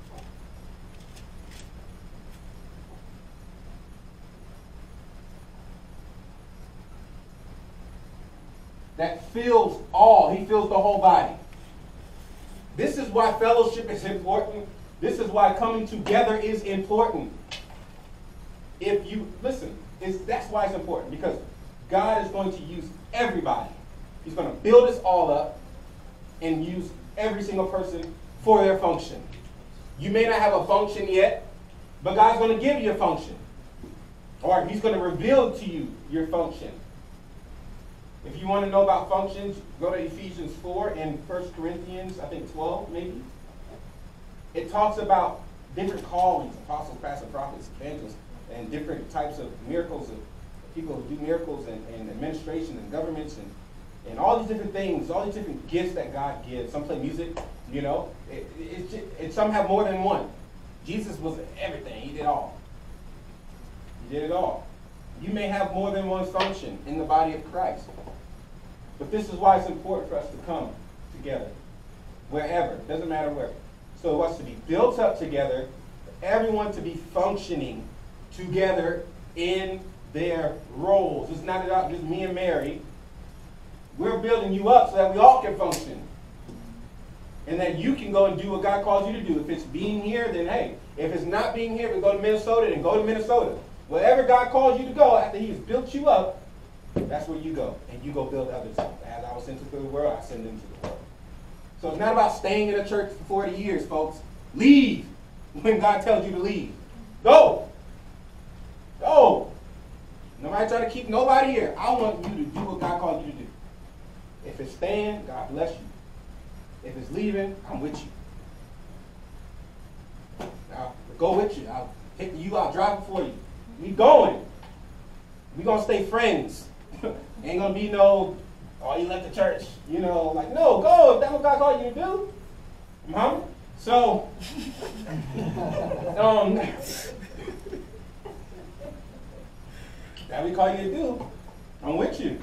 That fills all. He fills the whole body. This is why fellowship is important. This is why coming together is important. If you, listen, it's, that's why it's important. Because God is going to use everybody. He's going to build us all up and use every single person for their function. You may not have a function yet, but God's going to give you a function. Or he's going to reveal to you your function. If you want to know about functions, go to Ephesians four and First Corinthians, I think twelve maybe. It talks about different callings, apostles, pastors, prophets, evangelists, and different types of miracles, of people who do miracles, and, and administration and governments, and, and all these different things, all these different gifts that God gives. Some play music, you know. It, it, it, it, some have more than one. Jesus was everything. He did all. He did it all. You may have more than one function in the body of Christ. But this is why it's important for us to come together, wherever. It doesn't matter where. So it wants to be built up together, for everyone to be functioning together in their roles. It's not about just me and Mary. We're building you up so that we all can function. And that you can go and do what God calls you to do. If it's being here, then hey. If it's not being here, we go to Minnesota, then go to Minnesota. Wherever God calls you to go, after he has built you up, that's where you go. And you go build others up. As I was sent into the world, I send them to the world. So it's not about staying in a church for forty years, folks. Leave when God tells you to leave. Go. Go. Nobody trying to keep nobody here. I want you to do what God called you to do. If it's staying, God bless you. If it's leaving, I'm with you. I'll go with you. I'll pick you out, drive before you. We going. We gonna stay friends. Ain't gonna be no, oh, you left the church. You know, like, no, go. If that's what God called you to do. Huh? So, um, that we call you to do, I'm with you.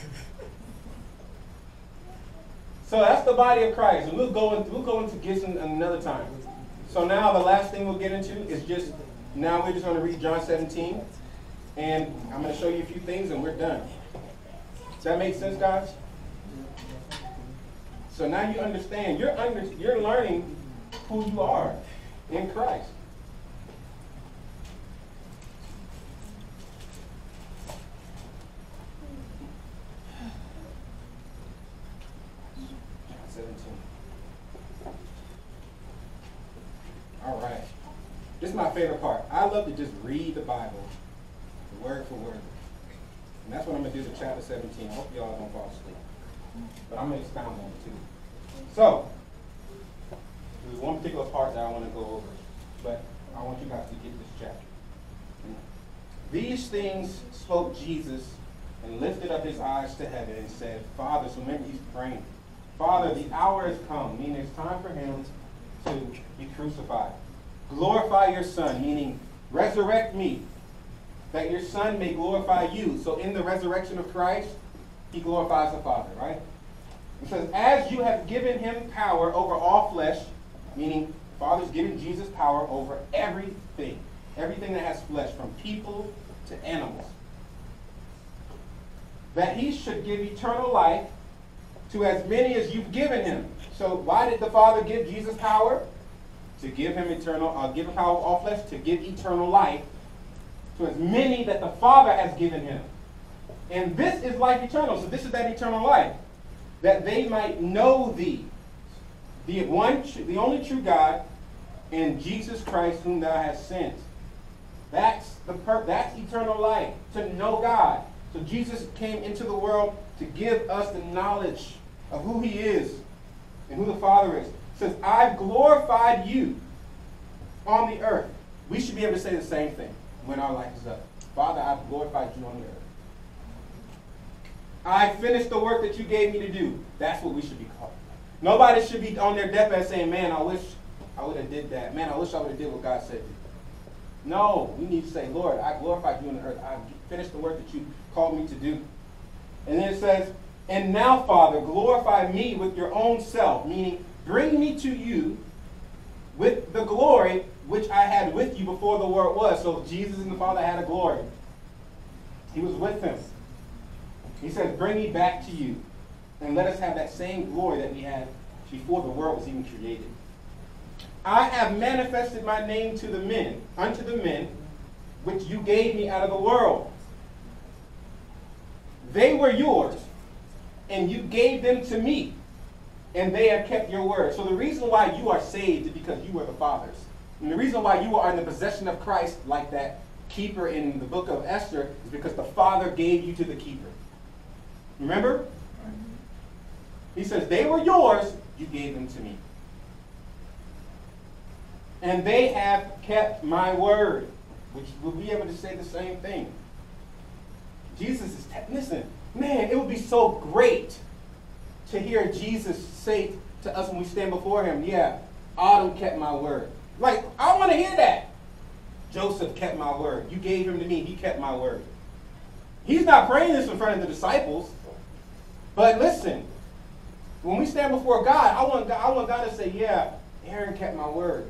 So that's the body of Christ, and we'll go into, we'll go into gifts another time. So now the last thing we'll get into is just, now we're just going to read John seventeen, and I'm going to show you a few things, and we're done. Does that make sense, guys? So now you understand, you're under, you're learning who you are in Christ. John seventeen. This is my favorite part. I love to just read the Bible, word for word. And that's what I'm going to do to chapter seventeen. I hope y'all don't fall asleep. But I'm going to expound on it too. So, there's one particular part that I want to go over. But I want you guys to get this chapter. These things spoke Jesus and lifted up his eyes to heaven and said, Father, so remember he's praying. Father, the hour has come, meaning it's time for him to be crucified. Glorify your Son, meaning resurrect me, that your Son may glorify you. So in the resurrection of Christ, he glorifies the Father, right? It says, as you have given him power over all flesh, meaning the Father's given Jesus power over everything. Everything that has flesh, from people to animals. That he should give eternal life to as many as you've given him. So why did the Father give Jesus power? To give him eternal, uh, give him power of all flesh, to give eternal life to as many that the Father has given him. And this is life eternal. So this is that eternal life. That they might know thee, the one, the only true God, and Jesus Christ whom thou hast sent. That's the per that's eternal life, to know God. So Jesus came into the world to give us the knowledge of who he is and who the Father is. It says, I've glorified you on the earth. We should be able to say the same thing when our life is up. Father, I've glorified you on the earth. I finished the work that you gave me to do. That's what we should be called. Nobody should be on their deathbed saying, man, I wish I would have did that. Man, I wish I would have did what God said. No, we need to say, Lord, I glorified you on the earth. I finished the work that you called me to do. And then it says, and now, Father, glorify me with your own self, meaning bring me to you with the glory which I had with you before the world was. So Jesus and the Father had a glory. He was with them. He says, bring me back to you, and let us have that same glory that we had before the world was even created. I have manifested my name to the men, unto the men, which you gave me out of the world. They were yours, and you gave them to me, and they have kept your word. So the reason why you are saved is because you were the Father's. And the reason why you are in the possession of Christ, like that keeper in the book of Esther, is because the Father gave you to the keeper. Remember? He says, they were yours, you gave them to me. And they have kept my word, which will be able to say the same thing. Jesus is, listen, man, it would be so great to hear Jesus say to us when we stand before him, yeah, Adam kept my word. Like, I want to hear that. Joseph kept my word. You gave him to me. He kept my word. He's not praying this in front of the disciples. But listen, when we stand before God, I want God, I want God to say, yeah, Aaron kept my word.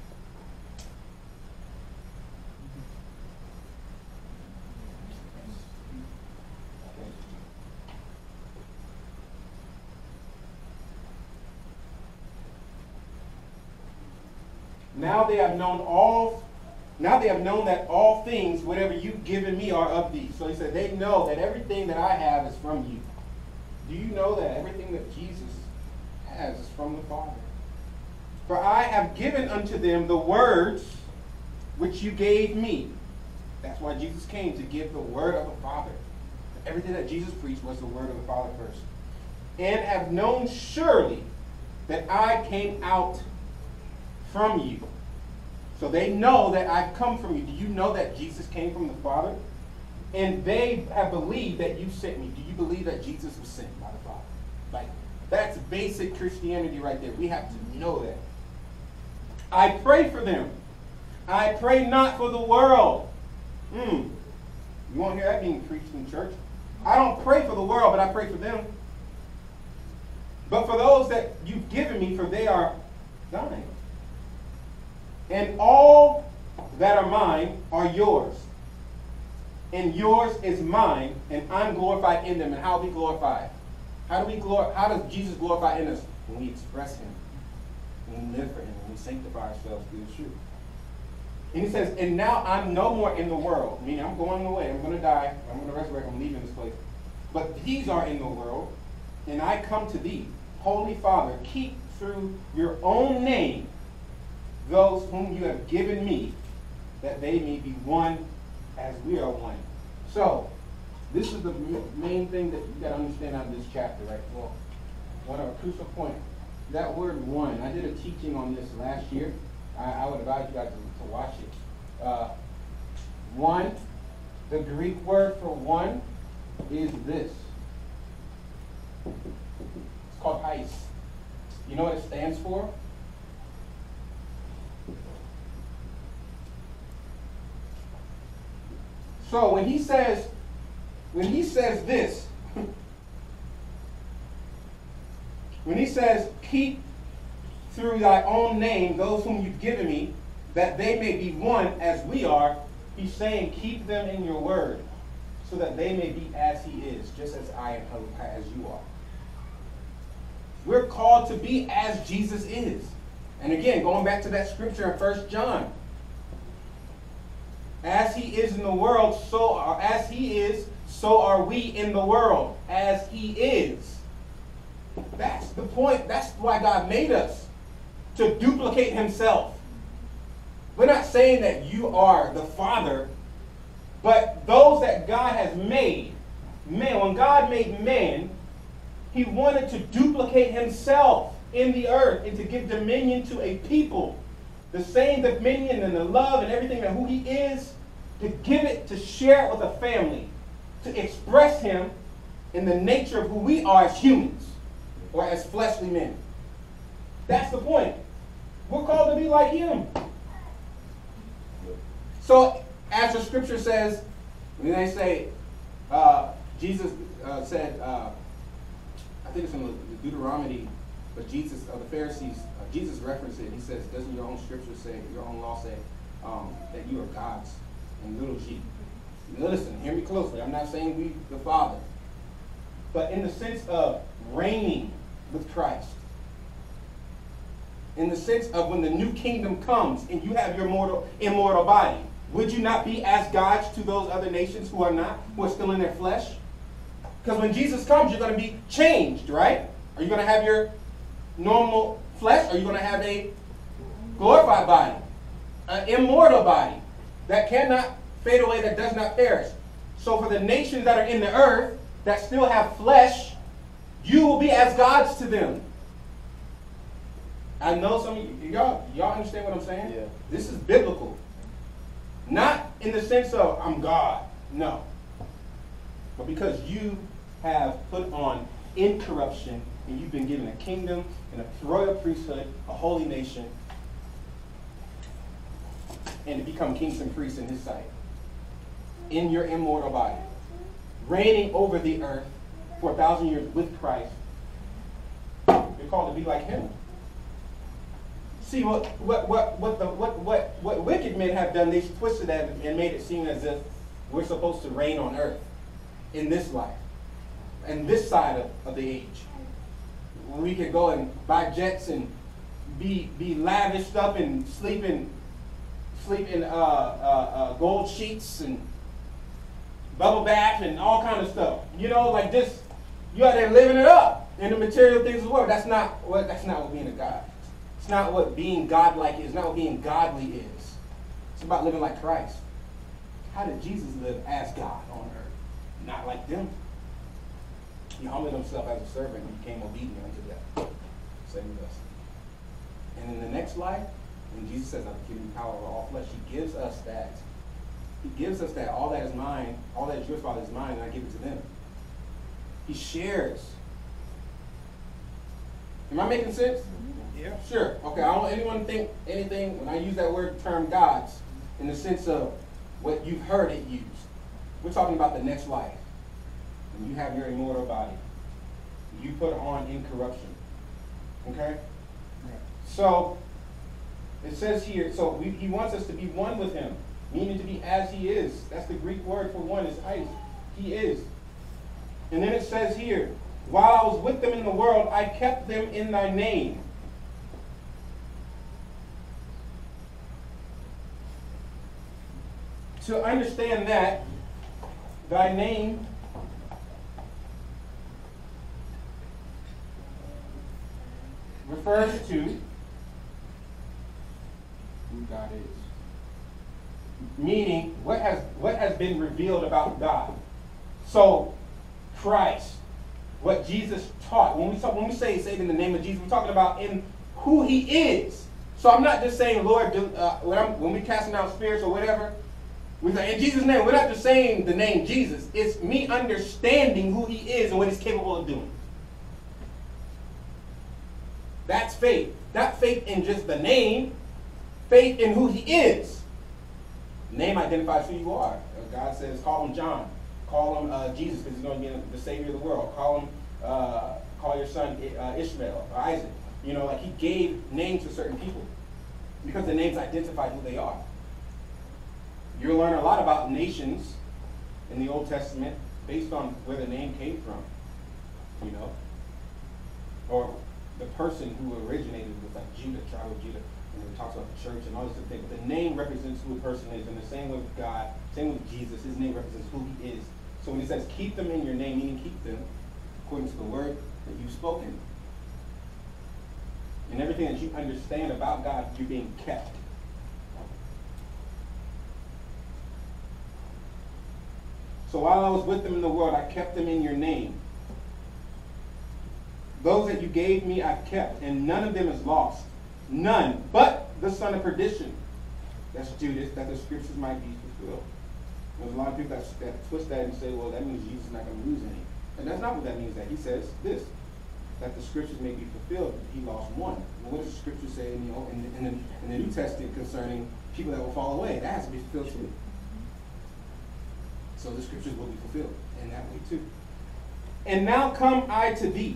Now they have known all, now they have known that all things, whatever you've given me, are of thee. So he said, they know that everything that I have is from you. Do you know that everything that Jesus has is from the Father? For I have given unto them the words which you gave me. That's why Jesus came, to give the word of the Father. Everything that Jesus preached was the word of the Father first. And have known surely that I came out from you. So they know that I've come from you. Do you know that Jesus came from the Father? And they have believed that you sent me. Do you believe that Jesus was sent by the Father? Like, that's basic Christianity right there. We have to know that. I pray for them. I pray not for the world. Hmm. You won't hear that being preached in church. I don't pray for the world, but I pray for them. But for those that you've given me, for they are thine. And all that are mine are yours. And yours is mine, and I'm glorified in them. And how are we glorified? How do we glor- How does Jesus glorify in us? When we express him, when we live for him, when we sanctify ourselves through the truth. And he says, and now I'm no more in the world. Meaning I'm going away. I'm going to die. I'm going to resurrect. I'm leaving this place. But these are in the world, and I come to thee. Holy Father, keep through your own name those whom you have given me, that they may be one as we are one. So, this is the main thing that you got to understand out of this chapter, right? Well, one of a crucial point. That word one, I did a teaching on this last year. I, I would advise you guys to, to watch it. Uh, one, the Greek word for one is this. It's called ice. You know what it stands for? So when he says, when he says this, when he says, keep through thy own name those whom you've given me, that they may be one as we are, he's saying, keep them in your word, so that they may be as he is, just as I am as you are. We're called to be as Jesus is. And again, going back to that scripture in First John, as he is in the world, so are, as he is, so are we in the world, as he is. That's the point. That's why God made us, to duplicate himself. We're not saying that you are the Father, but those that God has made. Man, when God made man, he wanted to duplicate himself in the earth and to give dominion to a people. The same dominion and the love and everything and who he is, to give it, to share it with a family, to express him in the nature of who we are as humans or as fleshly men. That's the point. We're called to be like him. So, as the scripture says, when they say, uh, Jesus uh, said, uh, I think it's in the Deuteronomy, but Jesus, uh, the Pharisees, uh, Jesus referenced it. He says, doesn't your own scripture say, your own law say, um, that you are gods and little g? Now listen, hear me closely. I'm not saying we the Father, but in the sense of reigning with Christ. In the sense of when the new kingdom comes and you have your mortal, immortal body, would you not be as gods to those other nations who are not, who are still in their flesh? Because when Jesus comes, you're going to be changed, right? Are you going to have your normal flesh? Or are you going to have a glorified body? An immortal body that cannot fade away, that does not perish. So for the nations that are in the earth that still have flesh, you will be as gods to them. I know some of you, y'all, y'all understand what I'm saying? Yeah. This is biblical. Not in the sense of, I'm God. No. But because you have put on incorruption and you've been given a kingdom and a royal priesthood, a holy nation, and to become kings and priests in his sight. In your immortal body. Reigning over the earth for a thousand years with Christ. You're called to be like him. See what what what what the what what what wicked men have done, they've twisted that and made it seem as if we're supposed to reign on earth in this life. And this side of, of the age. We could go and buy jets and be be lavished up and sleep in sleep in uh, uh, uh, gold sheets and bubble bath and all kind of stuff. You know, like this, you out there living it up in the material things of the world. That's not what that's not what being a God. It's not what being godlike is. It's not what being godly is. It's about living like Christ. How did Jesus live as God on earth? Not like them. He humbled himself as a servant and became obedient unto death. Same with us. And in the next life, when Jesus says, I've given you power over all flesh, he gives us that. He gives us that. All that is mine, all that is your Father is mine, and I give it to them. He shares. Am I making sense? Yeah. Sure. Okay, I don't want anyone to think anything when I use that word term gods in the sense of what you've heard it used. We're talking about the next life. When you have your immortal body. You put on incorruption. Okay? Right. So, it says here, so we, he wants us to be one with him, meaning to be as he is. That's the Greek word for one, is ice. He is. And then it says here, while I was with them in the world, I kept them in thy name. To understand that, thy name refers to who God is. Meaning, what has what has been revealed about God. So, Christ, what Jesus taught. When we talk, when we say saved in the name of Jesus, we're talking about in who He is. So I'm not just saying, Lord, do, uh, when, I'm, when we casting out spirits or whatever, we say in Jesus' name. We're not just saying the name Jesus. It's me understanding who He is and what He's capable of doing. That's faith. Not faith in just the name. Faith in who He is. Name identifies who you are. God says, call Him John. Call Him uh, Jesus because He's going to be the Savior of the world. Call Him, uh, call your son uh, Ishmael or Isaac. You know, like He gave names to certain people because the names identify who they are. You'll learn a lot about nations in the Old Testament based on where the name came from. You know, or the person who originated with, like Judah, tribe of Judah. And it talks about the church and all this different things. But the name represents who a person is. And the same way with God, same with Jesus, His name represents who He is. So when He says keep them in your name, meaning keep them according to the word that you've spoken. And everything that you understand about God, you're being kept. So while I was with them in the world, I kept them in your name. Those that you gave me, I've kept, and none of them is lost. None, but the son of perdition. That's Judas, that the scriptures might be fulfilled. There's a lot of people that, that twist that and say, well, that means Jesus is not going to lose any. And that's not what that means. That He says this, that the scriptures may be fulfilled. He lost one. Well, what does the scripture say in the, in the, in the, in the New Testament concerning people that will fall away? That has to be fulfilled too. So the scriptures will be fulfilled in that way too. And now come I to thee.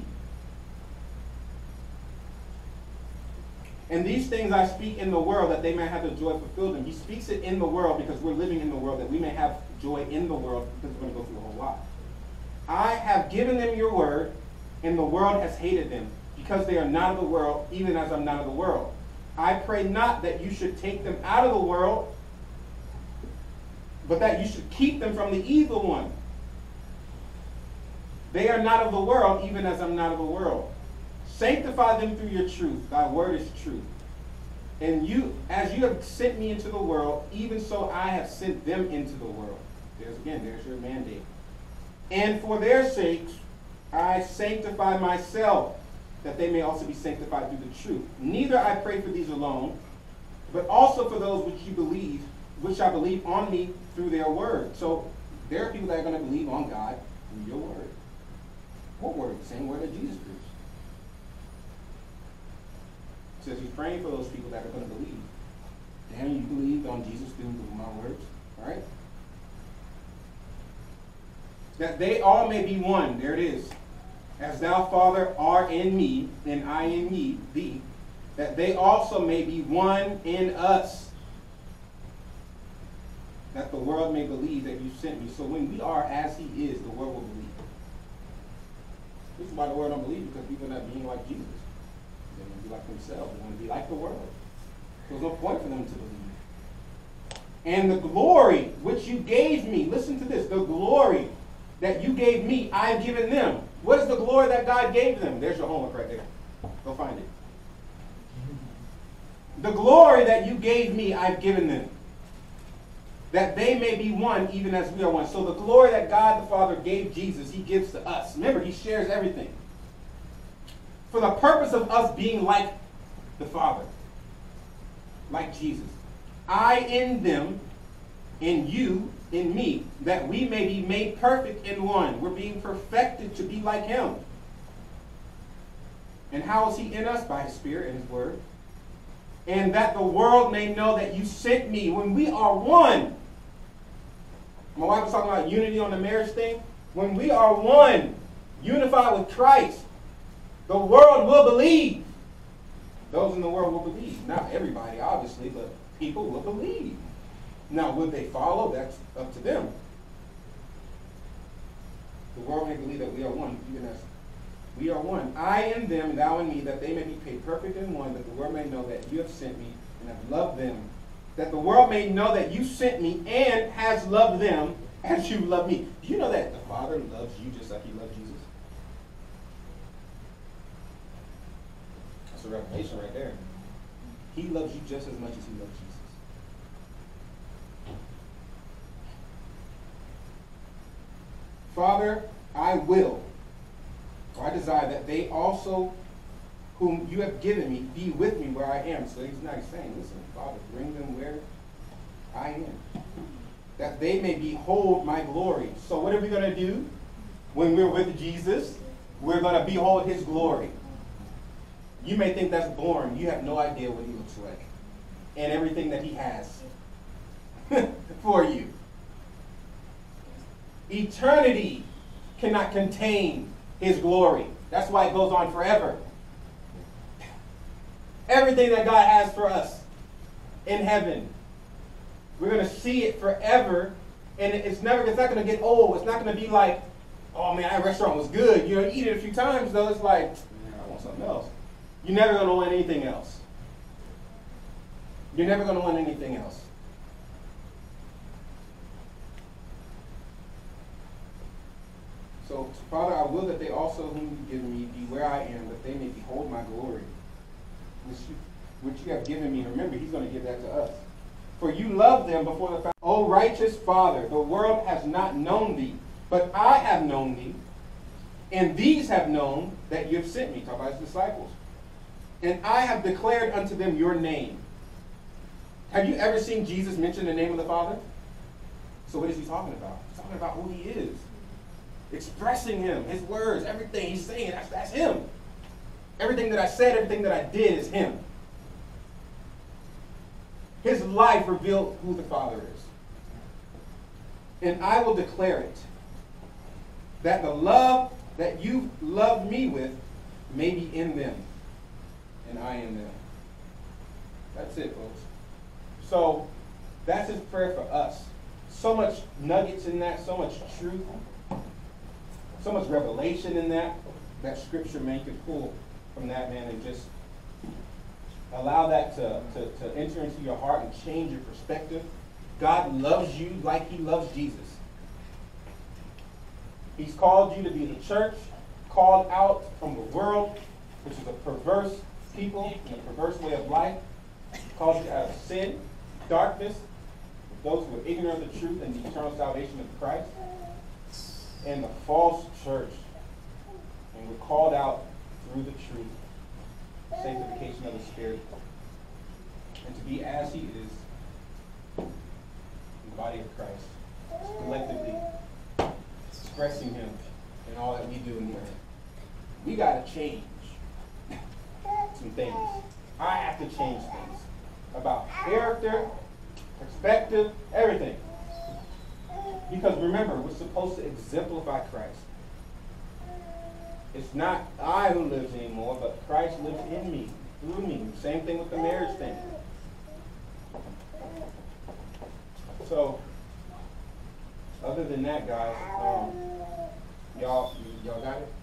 And these things I speak in the world, that they may have the joy fulfilled in. He speaks it in the world because we're living in the world, that we may have joy in the world, because we're going to go through a whole lot. I have given them your word, and the world has hated them, because they are not of the world, even as I'm not of the world. I pray not that you should take them out of the world, but that you should keep them from the evil one. They are not of the world, even as I'm not of the world. Sanctify them through your truth. Thy word is truth. And you, as you have sent me into the world, even so I have sent them into the world. There's again, there's your mandate. And for their sakes, I sanctify myself, that they may also be sanctified through the truth. Neither I pray for these alone, but also for those which you believe, which I believe on me through their word. So there are people that are going to believe on God through your word. What word? The same word that Jesus preached. It says He's praying for those people that are going to believe. Damn, you believed on Jesus through my words, all right? That they all may be one. There it is. As thou, Father, art in me, and I in me, thee, that they also may be one in us, that the world may believe that you sent me. So when we are as He is, the world will believe. This is why the world don't believe, because people are not being like Jesus. They want to be like themselves. They want to be like the world. There's no point for them to believe. And the glory which you gave me, listen to this, the glory that you gave me, I've given them. What is the glory that God gave them? There's your homework right there. Go find it. The glory that you gave me, I've given them, that they may be one, even as we are one. So the glory that God the Father gave Jesus, He gives to us. Remember, He shares everything. For the purpose of us being like the Father, like Jesus. I in them, and you in me, that we may be made perfect in one. We're being perfected to be like Him. And how is He in us? By His Spirit and His Word. And that the world may know that you sent me. When we are one. My wife was talking about unity on the marriage thing. When we are one, unified with Christ, the world will believe. Those in the world will believe. Not everybody, obviously, but people will believe. Now, would they follow? That's up to them. The world may believe that we are one, even as we are one. I in them, and thou in me, that they may be made perfect in one, that the world may know that you have sent me and have loved them. That the world may know that you sent me and has loved them as you love me. Do you know that the Father loves you just like He loved Jesus? That's a revelation right there. He loves you just as much as he loves Jesus. Father, I will, or I desire that they also, whom you have given me, be with me where I am. So he's not saying, listen, Father, bring them where I am, that they may behold my glory. So what are we going to do when we're with Jesus? We're going to behold his glory. You may think that's boring. You have no idea what he looks like and everything that he has for you. Eternity cannot contain his glory. That's why it goes on forever. Everything that God has for us in heaven, we're going to see it forever, and it's never, it's not going to get old. It's not going to be like, oh man, that restaurant was good. You know, you eat it a few times, though, it's like, man, I want something else. You're never going to want anything else. You're never going to want anything else. So, Father, I will that they also whom you give me be where I am, that they may behold my glory, which you, which you have given me. Remember, he's going to give that to us. For you loved them before the foundation. O righteous Father, the world has not known thee, but I have known thee, and these have known that you have sent me. Talk about his disciples. And I have declared unto them your name. Have you ever seen Jesus mention the name of the Father? So what is he talking about? He's talking about who he is. Expressing him, his words, everything he's saying, that's, that's him. Everything that I said, everything that I did is him. His life revealed who the Father is. And I will declare it, that the love that you loved me with may be in them, and I in them. That's it, folks. So that's his prayer for us. So much nuggets in that, so much truth, so much revelation in that, that scripture man you can pull from that, man, and just allow that to, to, to enter into your heart and change your perspective. God loves you like he loves Jesus. He's called you to be the church, called out from the world, which is a perverse people and a perverse way of life. He calls you out of sin, darkness, those who are ignorant of the truth and the eternal salvation of Christ, and the false church. And we're called out through the truth, sanctification of the Spirit, and to be as he is in the body of Christ, collectively expressing him in all that we do in the earth. We got to change some things. I have to change things about character, perspective, everything. Because remember, we're supposed to exemplify Christ. It's not I who lives anymore, but Christ lives in me, through me. Same thing with the marriage thing. So, other than that, guys, um, y'all, y'all got it?